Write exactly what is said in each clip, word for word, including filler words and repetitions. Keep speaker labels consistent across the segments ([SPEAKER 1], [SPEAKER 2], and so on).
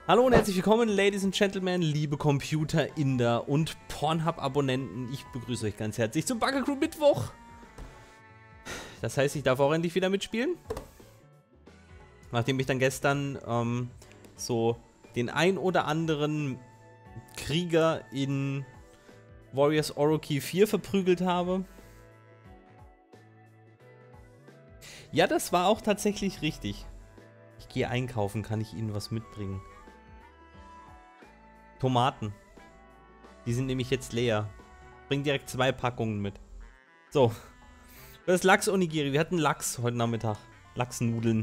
[SPEAKER 1] Hallo und herzlich willkommen, Ladies and Gentlemen, liebe Computer-Inder und Pornhub-Abonnenten. Ich begrüße euch ganz herzlich zum Bugger Crew Mittwoch. Das heißt, ich darf auch endlich wieder mitspielen. Nachdem ich dann gestern ähm, so den ein oder anderen Krieger in Warriors Orochi vier verprügelt habe. Ja, das war auch tatsächlich richtig. Ich gehe einkaufen, kann ich Ihnen was mitbringen? Tomaten. Die sind nämlich jetzt leer. Bring direkt zwei Packungen mit. So. Das ist Lachs-Onigiri. Wir hatten Lachs heute Nachmittag. Lachsnudeln.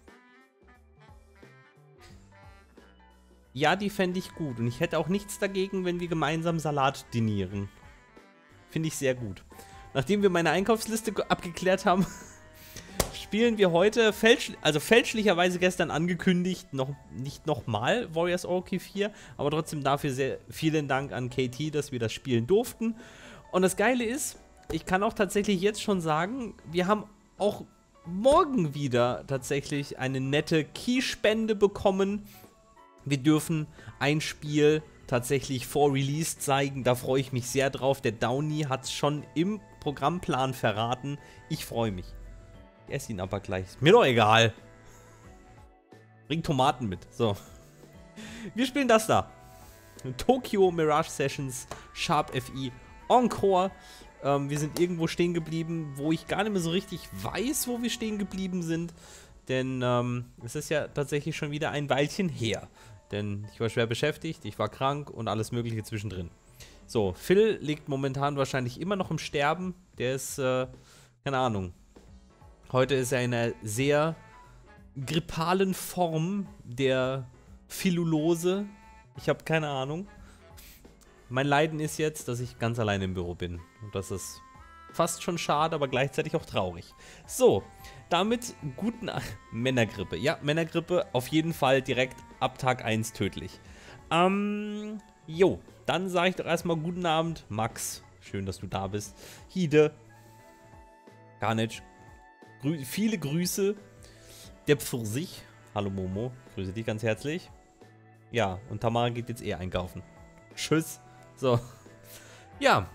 [SPEAKER 1] Ja, die fände ich gut. Und ich hätte auch nichts dagegen, wenn wir gemeinsam Salat dinieren. Finde ich sehr gut. Nachdem wir meine Einkaufsliste abgeklärt haben, spielen wir heute, fälsch also fälschlicherweise gestern angekündigt, noch nicht nochmal Warriors Orochi vier, aber trotzdem dafür sehr vielen Dank an K T, dass wir das spielen durften. Und das Geile ist, ich kann auch tatsächlich jetzt schon sagen, wir haben auch morgen wieder tatsächlich eine nette Keyspende bekommen. Wir dürfen ein Spiel tatsächlich vor Release zeigen, da freue ich mich sehr drauf. Der Downy hat es schon im Programmplan verraten. Ich freue mich. Ich esse ihn aber gleich. Ist mir doch egal. Bring Tomaten mit. So. Wir spielen das da. Tokyo Mirage Sessions Sharp F I Encore. Ähm, wir sind irgendwo stehen geblieben, wo ich gar nicht mehr so richtig weiß, wo wir stehen geblieben sind. Denn ähm, es ist ja tatsächlich schon wieder ein Weilchen her. Denn ich war schwer beschäftigt, ich war krank und alles mögliche zwischendrin. So, Phil liegt momentan wahrscheinlich immer noch im Sterben. Der ist, äh, keine Ahnung. Heute ist er in einer sehr grippalen Form der Philulose. Ich habe keine Ahnung. Mein Leiden ist jetzt, dass ich ganz alleine im Büro bin. Und das ist fast schon schade, aber gleichzeitig auch traurig. So, damit guten... Ach, Männergrippe. Ja, Männergrippe auf jeden Fall direkt ab Tag eins tödlich. Ähm, jo, dann sage ich doch erstmal guten Abend, Max. Schön, dass du da bist. Hide. Carnage. Grü viele Grüße. Der Pfirsich. Hallo Momo. Grüße dich ganz herzlich. Ja, und Tamara geht jetzt eh einkaufen. Tschüss. So. Ja.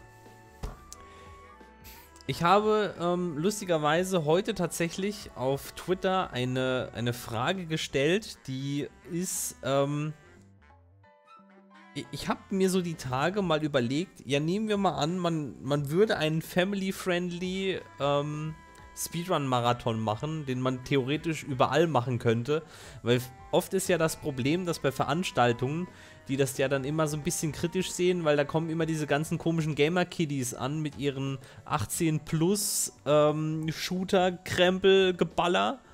[SPEAKER 1] Ich habe ähm, lustigerweise heute tatsächlich auf Twitter eine, eine Frage gestellt, die ist, ähm, ich, ich habe mir so die Tage mal überlegt, ja, nehmen wir mal an, man, man würde einen family-friendly ähm, Speedrun-Marathon machen, den man theoretisch überall machen könnte, weil oft ist ja das Problem, dass bei Veranstaltungen, die das ja dann immer so ein bisschen kritisch sehen, weil da kommen immer diese ganzen komischen Gamer-Kiddies an mit ihren achtzehn plus ähm, Shooter-Krempel-Geballer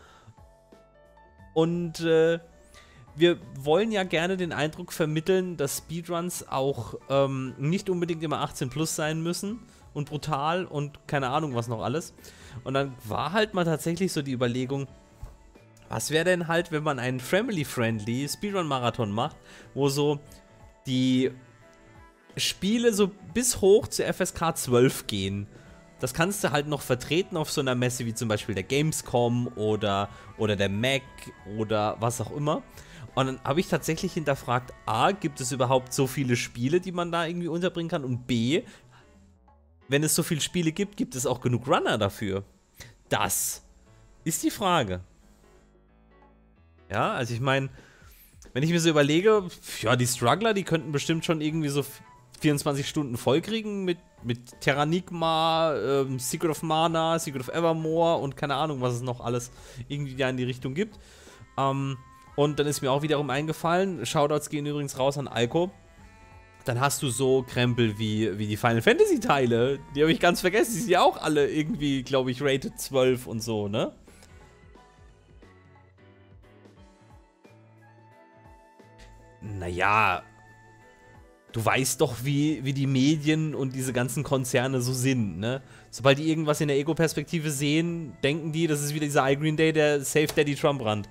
[SPEAKER 1] und äh, wir wollen ja gerne den Eindruck vermitteln, dass Speedruns auch ähm, nicht unbedingt immer achtzehn plus sein müssen und brutal und keine Ahnung was noch alles. Und dann war halt mal tatsächlich so die Überlegung, was wäre denn halt, wenn man einen family-friendly Speedrun-Marathon macht, wo so die Spiele so bis hoch zu F S K zwölf gehen. Das kannst du halt noch vertreten auf so einer Messe wie zum Beispiel der Gamescom oder, oder der Mac oder was auch immer. Und dann habe ich tatsächlich hinterfragt, A, gibt es überhaupt so viele Spiele, die man da irgendwie unterbringen kann? Und B, wenn es so viele Spiele gibt, gibt es auch genug Runner dafür? Das ist die Frage. Ja, also ich meine, wenn ich mir so überlege, ja, die Struggler, die könnten bestimmt schon irgendwie so vierundzwanzig Stunden vollkriegen mit, mit Terranigma, ähm, Secret of Mana, Secret of Evermore und keine Ahnung, was es noch alles irgendwie da in die Richtung gibt. Ähm, und dann ist mir auch wiederum eingefallen, Shoutouts gehen übrigens raus an Alko. Dann hast du so Krempel wie, wie die Final Fantasy Teile. Die habe ich ganz vergessen. Die sind ja auch alle irgendwie, glaube ich, rated zwölf und so, ne? Naja, du weißt doch, wie, wie die Medien und diese ganzen Konzerne so sind, ne? Sobald die irgendwas in der Ego-Perspektive sehen, denken die, das ist wieder dieser iGreen Day, der Save Daddy Trump rannt.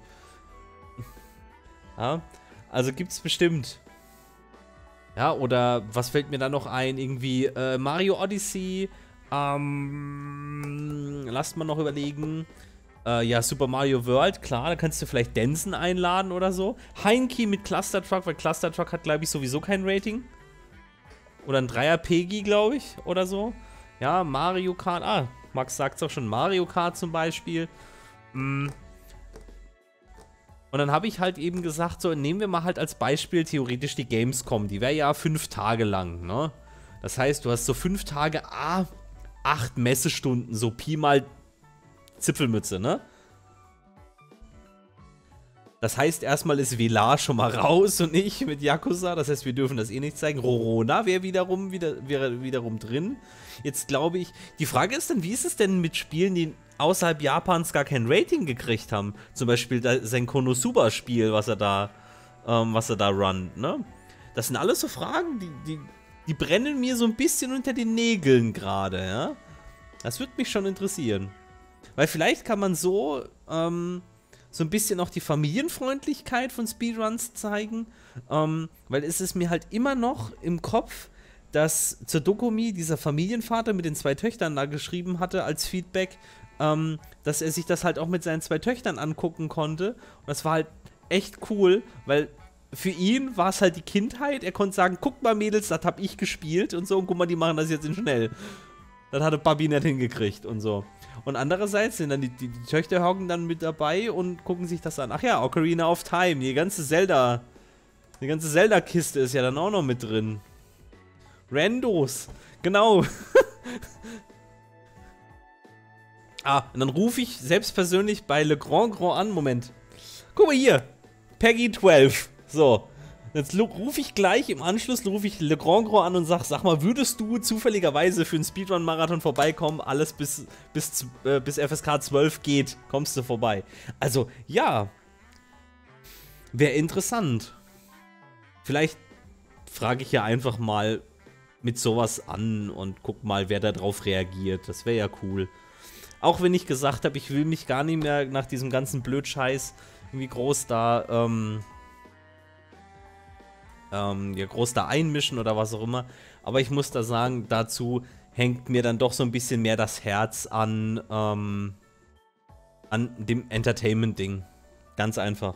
[SPEAKER 1] Ja, also gibt's bestimmt. Ja, oder was fällt mir da noch ein? Irgendwie äh, Mario Odyssey. Ähm, lasst mal noch überlegen. Äh, ja, Super Mario World, klar, da kannst du vielleicht Denson einladen oder so. Heinki mit Cluster Truck, weil Cluster Truck hat, glaube ich, sowieso kein Rating. Oder ein Dreier Pegi, glaube ich, oder so. Ja, Mario Kart, ah, Max sagt es auch schon, Mario Kart zum Beispiel. Mm. Und dann habe ich halt eben gesagt, so, nehmen wir mal halt als Beispiel theoretisch die Gamescom. Die wäre ja fünf Tage lang, ne? Das heißt, du hast so fünf Tage, ah, acht Messestunden, so Pi mal Zipfelmütze, ne? Das heißt, erstmal ist Velar schon mal raus und ich mit Yakuza. Das heißt, wir dürfen das eh nicht zeigen. Rorona wäre wiederum, wieder, wäre wiederum drin. Jetzt glaube ich, die Frage ist dann, wie ist es denn mit Spielen, die außerhalb Japans gar kein Rating gekriegt haben? Zum Beispiel sein Konosuba-Spiel, was er da, ähm, was er da runnt, ne? Das sind alles so Fragen, die, die, die brennen mir so ein bisschen unter den Nägeln gerade, ja? Das würde mich schon interessieren. Weil vielleicht kann man so, ähm, so ein bisschen auch die Familienfreundlichkeit von Speedruns zeigen. Ähm, weil es ist mir halt immer noch im Kopf, dass zur Dokumi dieser Familienvater mit den zwei Töchtern da geschrieben hatte als Feedback, ähm, dass er sich das halt auch mit seinen zwei Töchtern angucken konnte. Und das war halt echt cool, weil für ihn war es halt die Kindheit. Er konnte sagen, guck mal Mädels, das hab ich gespielt und so. Und guck mal, die machen das jetzt in schnell. Das hatte Babi nicht hingekriegt und so. Und andererseits sind dann die, die, die Töchter hocken dann mit dabei und gucken sich das an. Ach ja, Ocarina of Time, die ganze Zelda, die ganze Zelda-Kiste ist ja dann auch noch mit drin. Randos, genau. Ah, und dann rufe ich selbst persönlich bei Le Grand Grand an. Moment. Guck mal hier, Peggy zwölf. So. Jetzt rufe ich gleich im Anschluss, rufe ich Le Grand Grand an und sag, sag mal, würdest du zufälligerweise für einen Speedrun-Marathon vorbeikommen? Alles bis, bis, äh, bis F S K zwölf geht, kommst du vorbei. Also, ja. Wäre interessant. Vielleicht frage ich ja einfach mal mit sowas an und guck mal, wer da drauf reagiert. Das wäre ja cool. Auch wenn ich gesagt habe, ich will mich gar nicht mehr nach diesem ganzen Blödscheiß irgendwie groß da, ähm... Ähm, ja, groß da einmischen oder was auch immer. Aber ich muss da sagen, dazu hängt mir dann doch so ein bisschen mehr das Herz an, ähm, an dem Entertainment-Ding. Ganz einfach.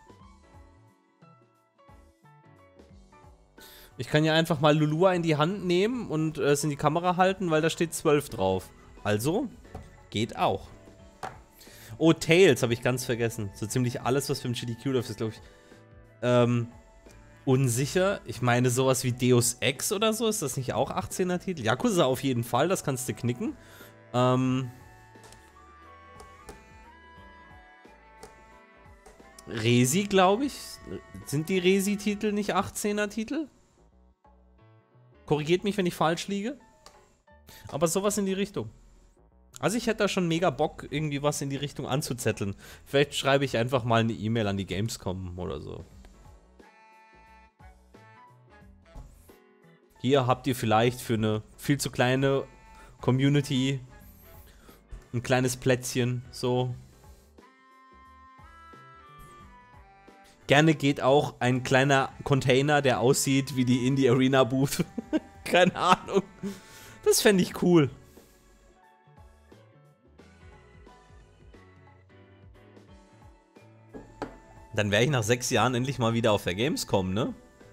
[SPEAKER 1] Ich kann ja einfach mal Lulua in die Hand nehmen und es in die Kamera halten, weil da steht zwölf drauf. Also, geht auch. Oh, Tails habe ich ganz vergessen. So ziemlich alles, was für ein Chili Q läuft, ist, glaube ich, ähm... unsicher. Ich meine, sowas wie Deus Ex oder so, ist das nicht auch achtzehner Titel? Yakuza auf jeden Fall, das kannst du knicken. Ähm. Resi, glaube ich. Sind die Resi-Titel nicht achtzehner Titel? Korrigiert mich, wenn ich falsch liege. Aber sowas in die Richtung. Also ich hätte da schon mega Bock, irgendwie was in die Richtung anzuzetteln. Vielleicht schreibe ich einfach mal eine E-Mail an die Gamescom oder so. Hier habt ihr vielleicht für eine viel zu kleine Community ein kleines Plätzchen, so. Gerne geht auch ein kleiner Container, der aussieht wie die Indie Arena Booth. Keine Ahnung. Das fände ich cool. Dann wäre ich nach sechs Jahren endlich mal wieder auf der Gamescom, ne?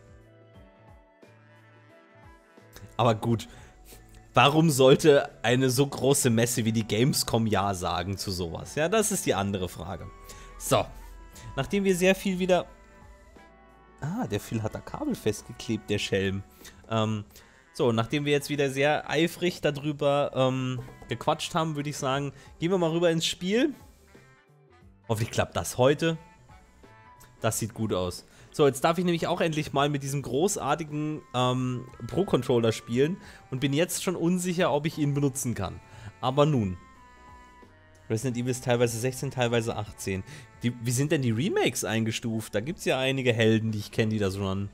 [SPEAKER 1] Aber gut, warum sollte eine so große Messe wie die Gamescom Ja sagen zu sowas? Ja, das ist die andere Frage. So, nachdem wir sehr viel wieder... Ah, der Phil hat da Kabel festgeklebt, der Schelm. Ähm, so, nachdem wir jetzt wieder sehr eifrig darüber ähm, gequatscht haben, würde ich sagen, gehen wir mal rüber ins Spiel. Hoffentlich klappt das heute. Das sieht gut aus. So, jetzt darf ich nämlich auch endlich mal mit diesem großartigen ähm, Pro-Controller spielen und bin jetzt schon unsicher, ob ich ihn benutzen kann. Aber nun. Resident Evil ist teilweise sechzehn, teilweise achtzehn. Die, wie sind denn die Remakes eingestuft? Da gibt es ja einige Helden, die ich kenne, die das runnen.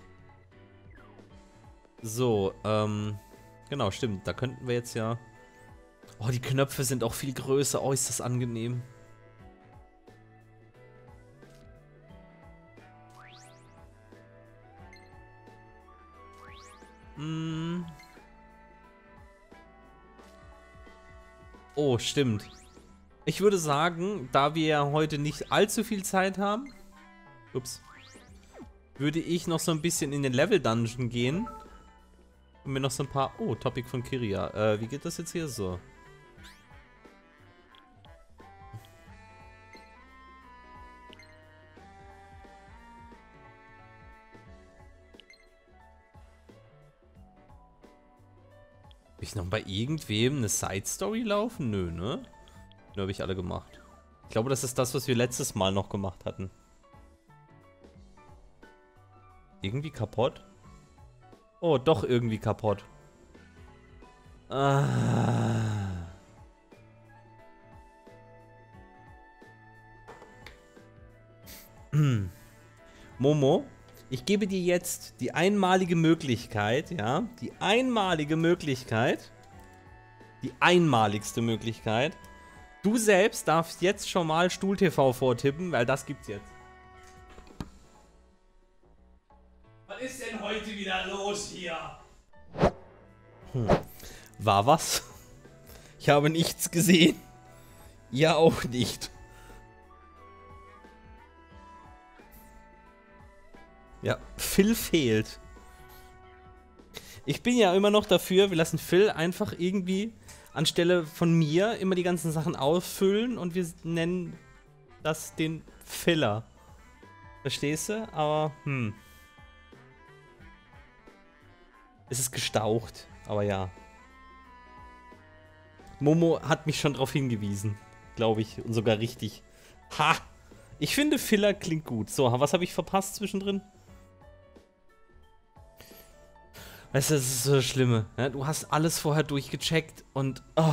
[SPEAKER 1] So, ähm, genau, stimmt. Da könnten wir jetzt ja... Oh, die Knöpfe sind auch viel größer. Oh, ist das angenehm. Oh, stimmt. Ich würde sagen, da wir ja heute nicht allzu viel Zeit haben, ups, würde ich noch so ein bisschen in den Level-Dungeon gehen. Und mir noch so ein paar... Oh, Topic von Kiria. Äh, wie geht das jetzt hier so? Hab ich noch bei irgendwem eine Side-Story laufen? Nö, ne? Nö, habe ich alle gemacht. Ich glaube, das ist das, was wir letztes Mal noch gemacht hatten. Irgendwie kaputt? Oh, doch irgendwie kaputt. Ah. Momo, ich gebe dir jetzt die einmalige Möglichkeit, ja, die einmalige Möglichkeit, die einmaligste Möglichkeit. Du selbst darfst jetzt schon mal StuhlTV vortippen, weil das gibt's jetzt. Was ist denn heute wieder los hier? Hm. War was? Ich habe nichts gesehen. Ja, auch nicht. Ja, Phil fehlt. Ich bin ja immer noch dafür, wir lassen Phil einfach irgendwie anstelle von mir immer die ganzen Sachen ausfüllen und wir nennen das den Filler. Verstehst du? Aber, hm. Es ist gestaucht, aber ja. Momo hat mich schon darauf hingewiesen, glaube ich, und sogar richtig. Ha! Ich finde, Filler klingt gut. So, was habe ich verpasst zwischendrin? Weißt du, das ist so das Schlimme. Ja, du hast alles vorher durchgecheckt und... Oh.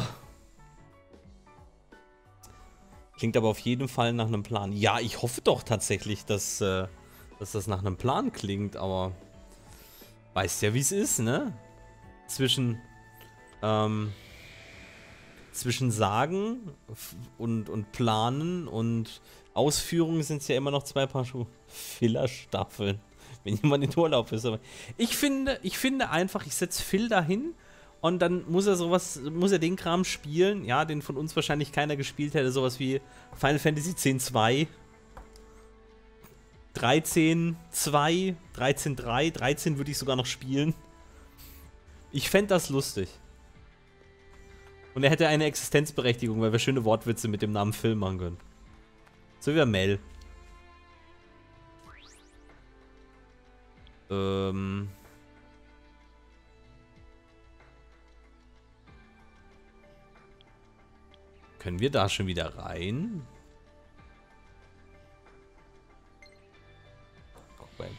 [SPEAKER 1] Klingt aber auf jeden Fall nach einem Plan. Ja, ich hoffe doch tatsächlich, dass, äh, dass das nach einem Plan klingt, aber... Weißt ja, wie es ist, ne? Zwischen... Ähm... Zwischen Sagen und, und Planen und Ausführungen sind es ja immer noch zwei Paar Schuhe. Filler-Staffeln. Wenn jemand in Urlaub ist. Aber ich finde, ich finde einfach, ich setze Phil dahin und dann muss er sowas, muss er den Kram spielen, ja, den von uns wahrscheinlich keiner gespielt hätte, sowas wie Final Fantasy X zwei, dreizehn zwei, dreizehn drei, dreizehn würde ich sogar noch spielen. Ich fände das lustig. Und er hätte eine Existenzberechtigung, weil wir schöne Wortwitze mit dem Namen Phil machen können. So wie Mel. Ähm. Können wir da schon wieder rein? Guck mal.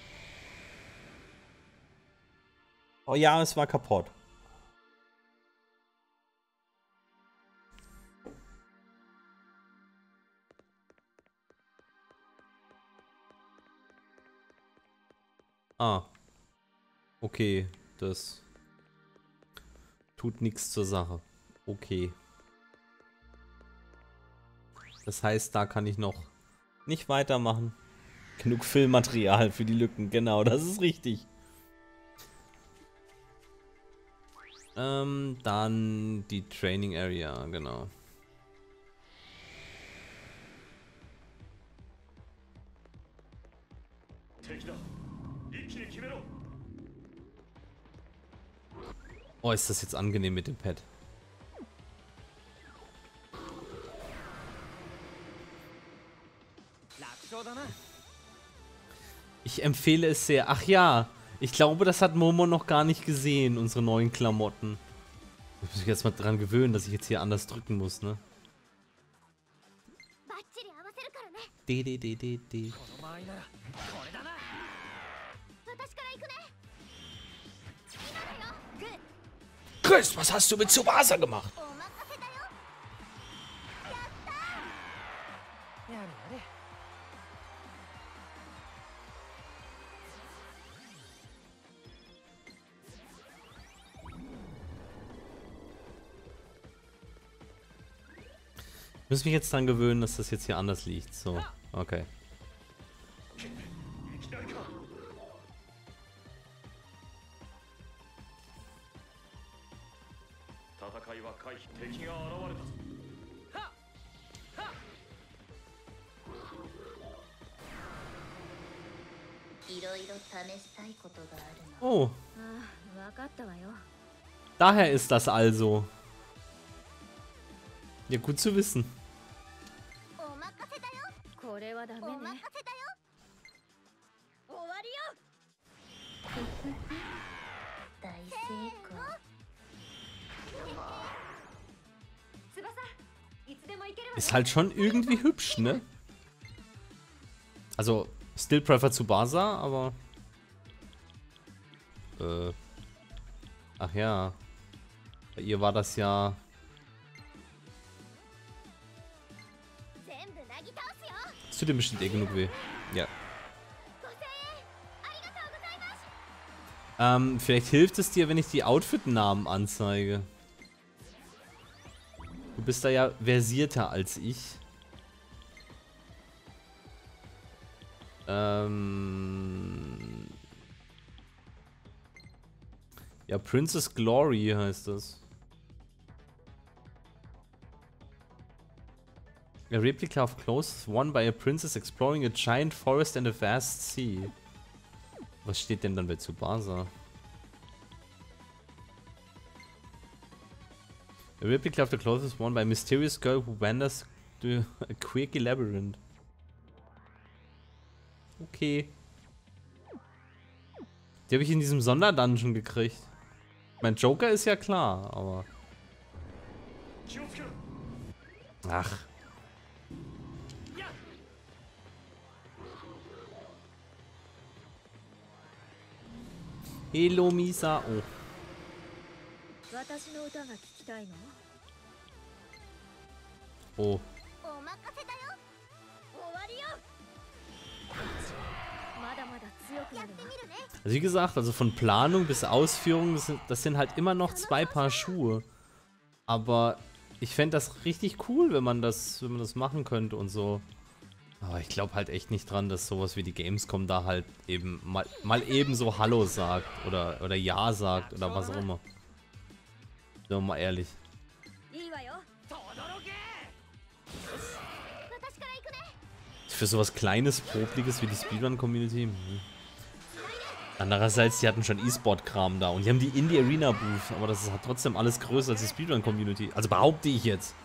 [SPEAKER 1] Oh ja, es war kaputt. Ah. Okay, das tut nichts zur Sache. Okay. Das heißt, da kann ich noch nicht weitermachen. Genug Filmmaterial für die Lücken, genau, das ist richtig. Ähm, dann die Training Area, genau. Oh, ist das jetzt angenehm mit dem Pad. Ich empfehle es sehr. Ach ja, ich glaube, das hat Momo noch gar nicht gesehen, unsere neuen Klamotten. Ich muss mich jetzt mal dran gewöhnen, dass ich jetzt hier anders drücken muss, ne? D, D, D, D, D. Chris, was hast du mit Tsubasa gemacht? Ich muss mich jetzt dran gewöhnen, dass das jetzt hier anders liegt. So, okay. Oh. Daher ist das also. Ja, gut zu wissen. Ist halt schon irgendwie hübsch, ne? Also, still prefer Tsubasa, aber... Äh... Ach ja. Bei ihr war das ja... Das tut dir bestimmt eh genug weh. Ja. Ähm, vielleicht hilft es dir, wenn ich die Outfit-Namen anzeige. Du bist da ja versierter als ich. Ähm... Ja, Princess Glory heißt das. A replica of clothes worn by a princess exploring a giant forest and a vast sea. Was steht denn dann bei Tsubasa? A replica of the clothes is worn by a mysterious girl who wanders through a quirky labyrinth. Okay. Die habe ich in diesem Sonderdungeon gekriegt. Mein Joker ist ja klar, aber... Ach. Hello, Misa. Oh. Oh. Also wie gesagt, also von Planung bis Ausführung, das sind, das sind halt immer noch zwei Paar Schuhe. Aber ich fände das richtig cool, wenn man das, wenn man das machen könnte und so. Aber ich glaube halt echt nicht dran, dass sowas wie die Gamescom da halt eben mal, mal eben so Hallo sagt oder, oder Ja sagt oder was auch immer. Sind wir mal ehrlich. Für sowas Kleines, Popliges wie die Speedrun-Community. Hm. Andererseits, die hatten schon E-Sport-Kram da und die haben die Indie-Arena-Booth, aber das ist halt trotzdem alles größer als die Speedrun-Community. Also behaupte ich jetzt.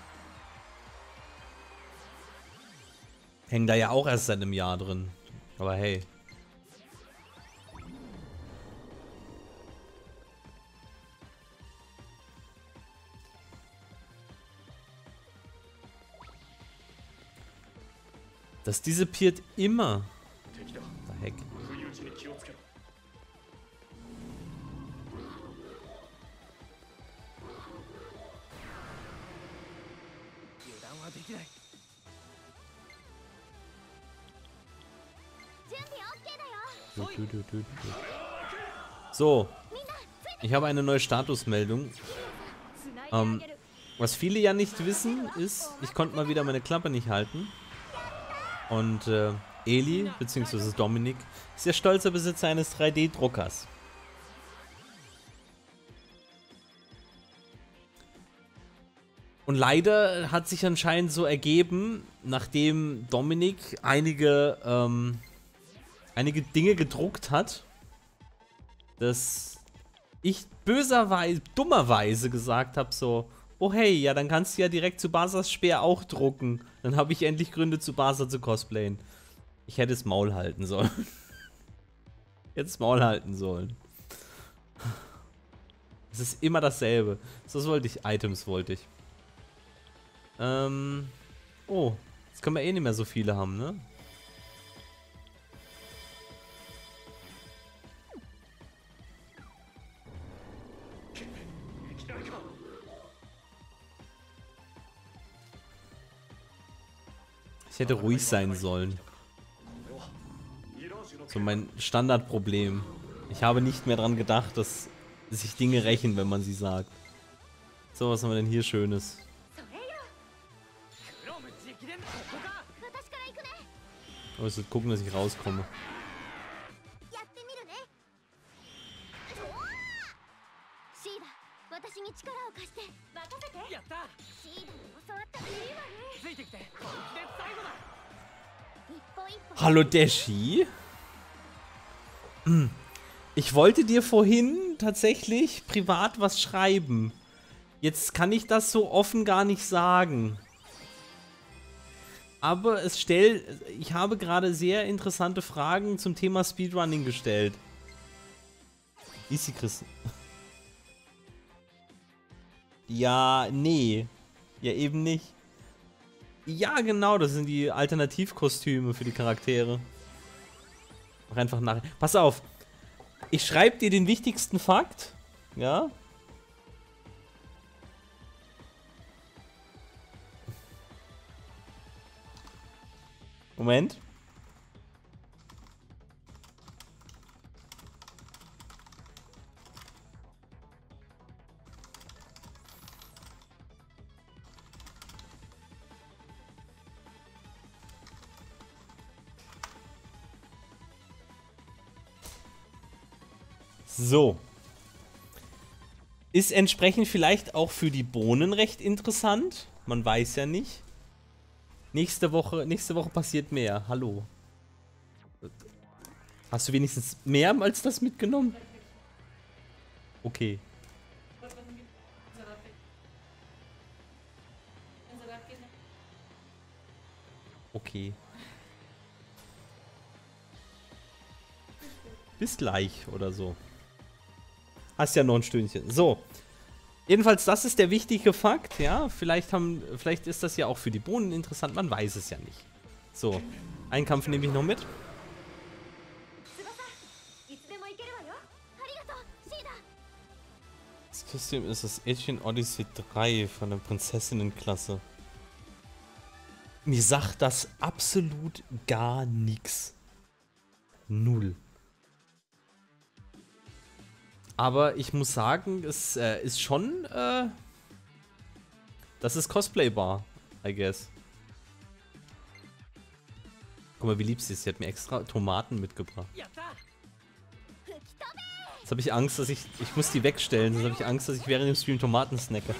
[SPEAKER 1] Hängen da ja auch erst seit einem Jahr drin. Aber hey. Das disappeart immer. The heck. So, ich habe eine neue Statusmeldung. Ähm, was viele ja nicht wissen, ist, ich konnte mal wieder meine Klappe nicht halten. Und äh, Eli, beziehungsweise Dominik, ist der stolze Besitzer eines drei D Druckers. Und leider hat sich anscheinend so ergeben, nachdem Dominik einige, ähm, einige Dinge gedruckt hat, dass ich böserweise, dummerweise gesagt habe so, oh hey, ja dann kannst du ja direkt Tsubasas Speer auch drucken. Dann habe ich endlich Gründe, Tsubasa zu cosplayen. Ich hätte es Maul halten sollen. Jetzt Maul halten sollen. Es ist immer dasselbe. So wollte ich, Items wollte ich. Ähm, oh, jetzt können wir eh nicht mehr so viele haben, ne? Ich hätte ruhig sein sollen. So mein Standardproblem. Ich habe nicht mehr dran gedacht, dass sich Dinge rächen, wenn man sie sagt. So, was haben wir denn hier Schönes? Oh, ich sollte gucken, dass ich rauskomme. Hallo Deshi? Ich wollte dir vorhin tatsächlich privat was schreiben. Jetzt kann ich das so offen gar nicht sagen. Aber es stellt, ich habe gerade sehr interessante Fragen zum Thema Speedrunning gestellt. Easy, Chris. Ja, nee. Ja, eben nicht. Ja, genau, das sind die Alternativkostüme für die Charaktere. Mach einfach nach. Pass auf. Ich schreibe dir den wichtigsten Fakt. Ja. Moment. So. Ist entsprechend vielleicht auch für die Bohnen recht interessant. Man weiß ja nicht. Nächste Woche, nächste Woche passiert mehr. Hallo. Hast du wenigstens mehr als das mitgenommen? Okay. Okay. Bis gleich oder so. Hast ja noch ein Stündchen. So. Jedenfalls, das ist der wichtige Fakt, ja. Vielleicht haben, vielleicht ist das ja auch für die Bohnen interessant, man weiß es ja nicht. So. Einen Kampf nehme ich noch mit. Das Kostüm ist das Agent Odyssey drei von der Prinzessinnenklasse. Mir sagt das absolut gar nichts. Null. Aber ich muss sagen, es äh, ist schon, äh, das ist cosplaybar, I guess. Guck mal, wie lieb sie ist. Sie hat mir extra Tomaten mitgebracht. Jetzt habe ich Angst, dass ich, ich muss die wegstellen, sonst habe ich Angst, dass ich während dem Stream Tomaten snacke.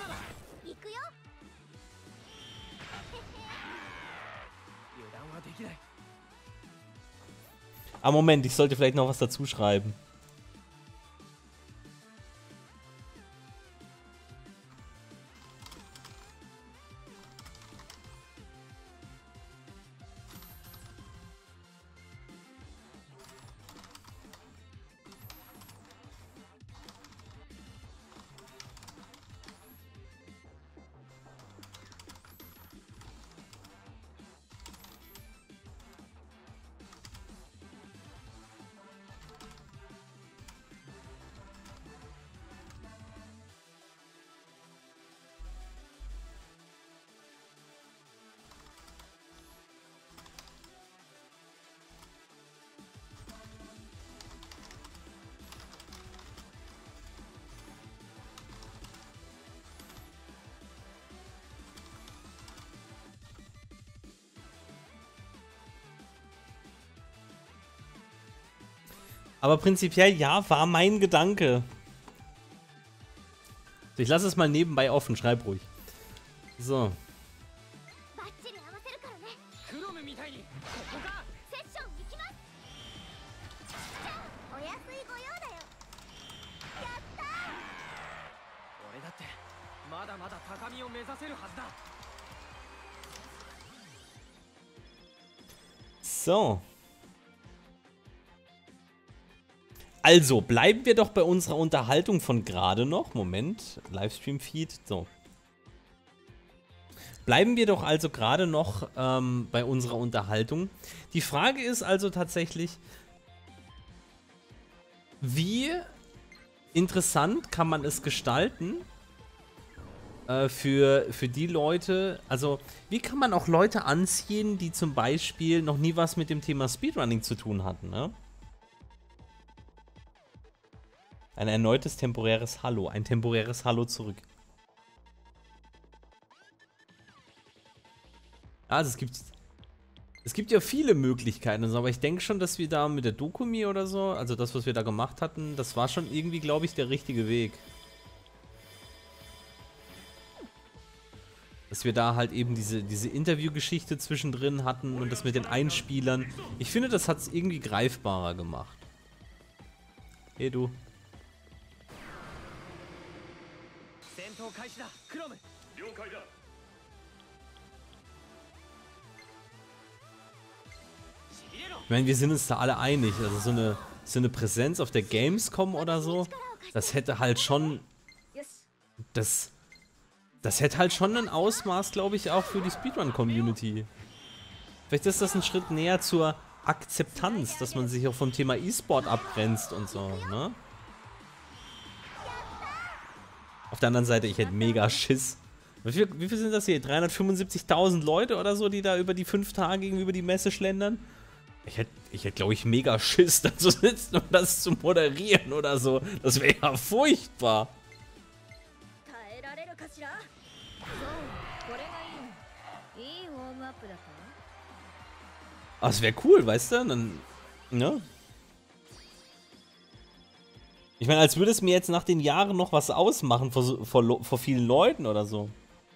[SPEAKER 1] Ah, Moment, ich sollte vielleicht noch was dazu schreiben. Aber prinzipiell, ja, war mein Gedanke. Ich lasse es mal nebenbei offen, schreib ruhig. So. So. Also, bleiben wir doch bei unserer Unterhaltung von gerade noch. Moment, Livestream-Feed. So. Bleiben wir doch also gerade noch ähm, bei unserer Unterhaltung. Die Frage ist also tatsächlich, wie interessant kann man es gestalten äh, für, für die Leute, also wie kann man auch Leute anziehen, die zum Beispiel noch nie was mit dem Thema Speedrunning zu tun hatten, ne? Ein erneutes temporäres Hallo, ein temporäres Hallo zurück. Also es gibt, es gibt ja viele Möglichkeiten, also, aber ich denke schon, dass wir da mit der Dokumi oder so, also das, was wir da gemacht hatten, das war schon irgendwie, glaube ich, der richtige Weg. Dass wir da halt eben diese, diese Interviewgeschichte zwischendrin hatten und das mit den Einspielern. Ich finde, das hat es irgendwie greifbarer gemacht. Hey, du. Ich meine, wir sind uns da alle einig. Also so eine, so eine Präsenz auf der Gamescom oder so, das hätte halt schon... Das... Das hätte halt schon ein Ausmaß, glaube ich, auch für die Speedrun-Community. Vielleicht ist das ein Schritt näher zur Akzeptanz, dass man sich auch vom Thema E-Sport abgrenzt und so, ne? Auf der anderen Seite, ich hätte mega Schiss. Wie viel, wie viel sind das hier? dreihundertfünfundsiebzigtausend Leute oder so, die da über die fünf Tage gegenüber die Messe schlendern? Ich hätte, ich hätte, glaube ich, mega Schiss, da zu sitzen und das zu moderieren oder so. Das wäre ja furchtbar. Ah, das wäre cool, weißt du? Dann, ne? Ich meine, als würde es mir jetzt nach den Jahren noch was ausmachen vor, vor, vor vielen Leuten oder so.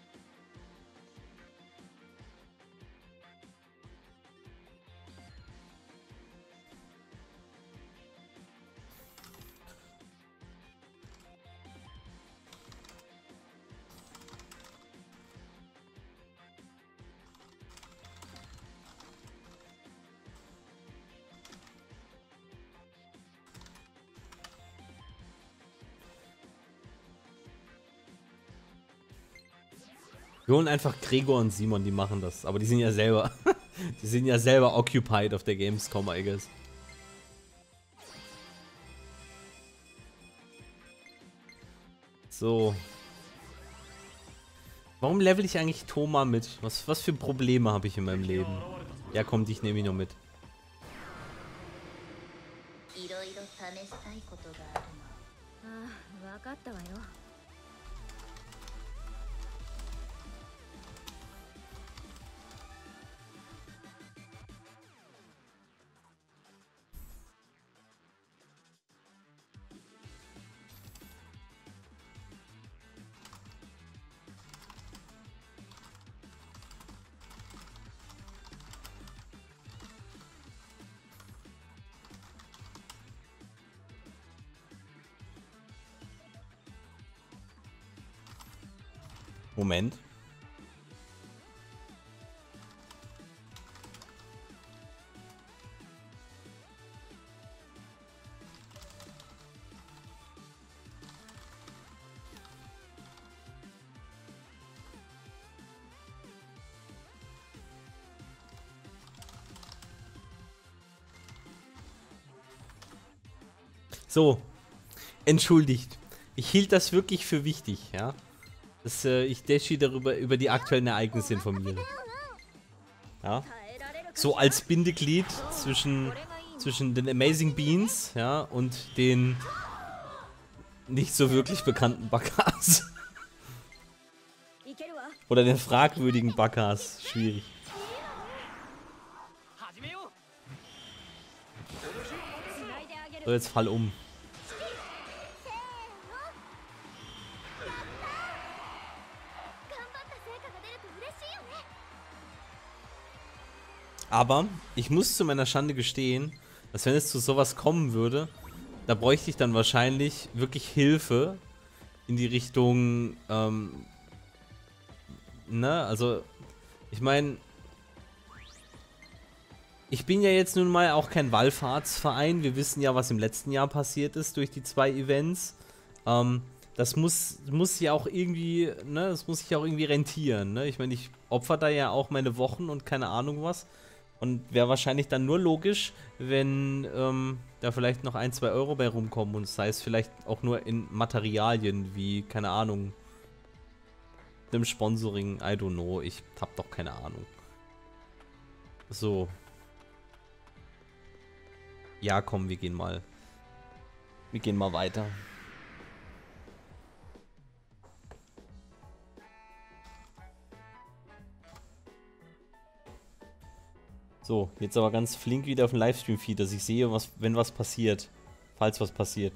[SPEAKER 1] Wir holen einfach Gregor und Simon, die machen das. Aber die sind ja selber, die sind ja selber occupied auf der Gamescom, I guess. So. Warum level ich eigentlich Thoma mit? Was, was für Probleme habe ich in meinem Leben? Ja, komm, dich nehme ich noch mit. Moment. So, entschuldigt. Ich hielt das wirklich für wichtig, ja. Dass äh, ich Dashi darüber über die aktuellen Ereignisse informiere. Ja. So als Bindeglied zwischen, zwischen den Amazing Beans, ja, und den nicht so wirklich bekannten Bakas. Oder den fragwürdigen Bakas. Schwierig. So, jetzt fall um. Aber ich muss zu meiner Schande gestehen, dass wenn es zu sowas kommen würde, da bräuchte ich dann wahrscheinlich wirklich Hilfe in die Richtung, ähm, ne, also, ich meine, ich bin ja jetzt nun mal auch kein Wallfahrtsverein, wir wissen ja, was im letzten Jahr passiert ist durch die zwei Events, ähm, das muss, muss ja auch irgendwie, ne, das muss sich auch irgendwie rentieren, ne, ich meine, ich opfer da ja auch meine Wochen und keine Ahnung was. Und wäre wahrscheinlich dann nur logisch, wenn ähm, da vielleicht noch ein, zwei Euro bei rumkommen und sei es vielleicht auch nur in Materialien wie, keine Ahnung, dem Sponsoring, I don't know, ich hab doch keine Ahnung. So. Ja, komm, wir gehen mal. Wir gehen mal weiter. So, jetzt aber ganz flink wieder auf den Livestream-Feed, dass ich sehe, was, wenn was passiert. Falls was passiert.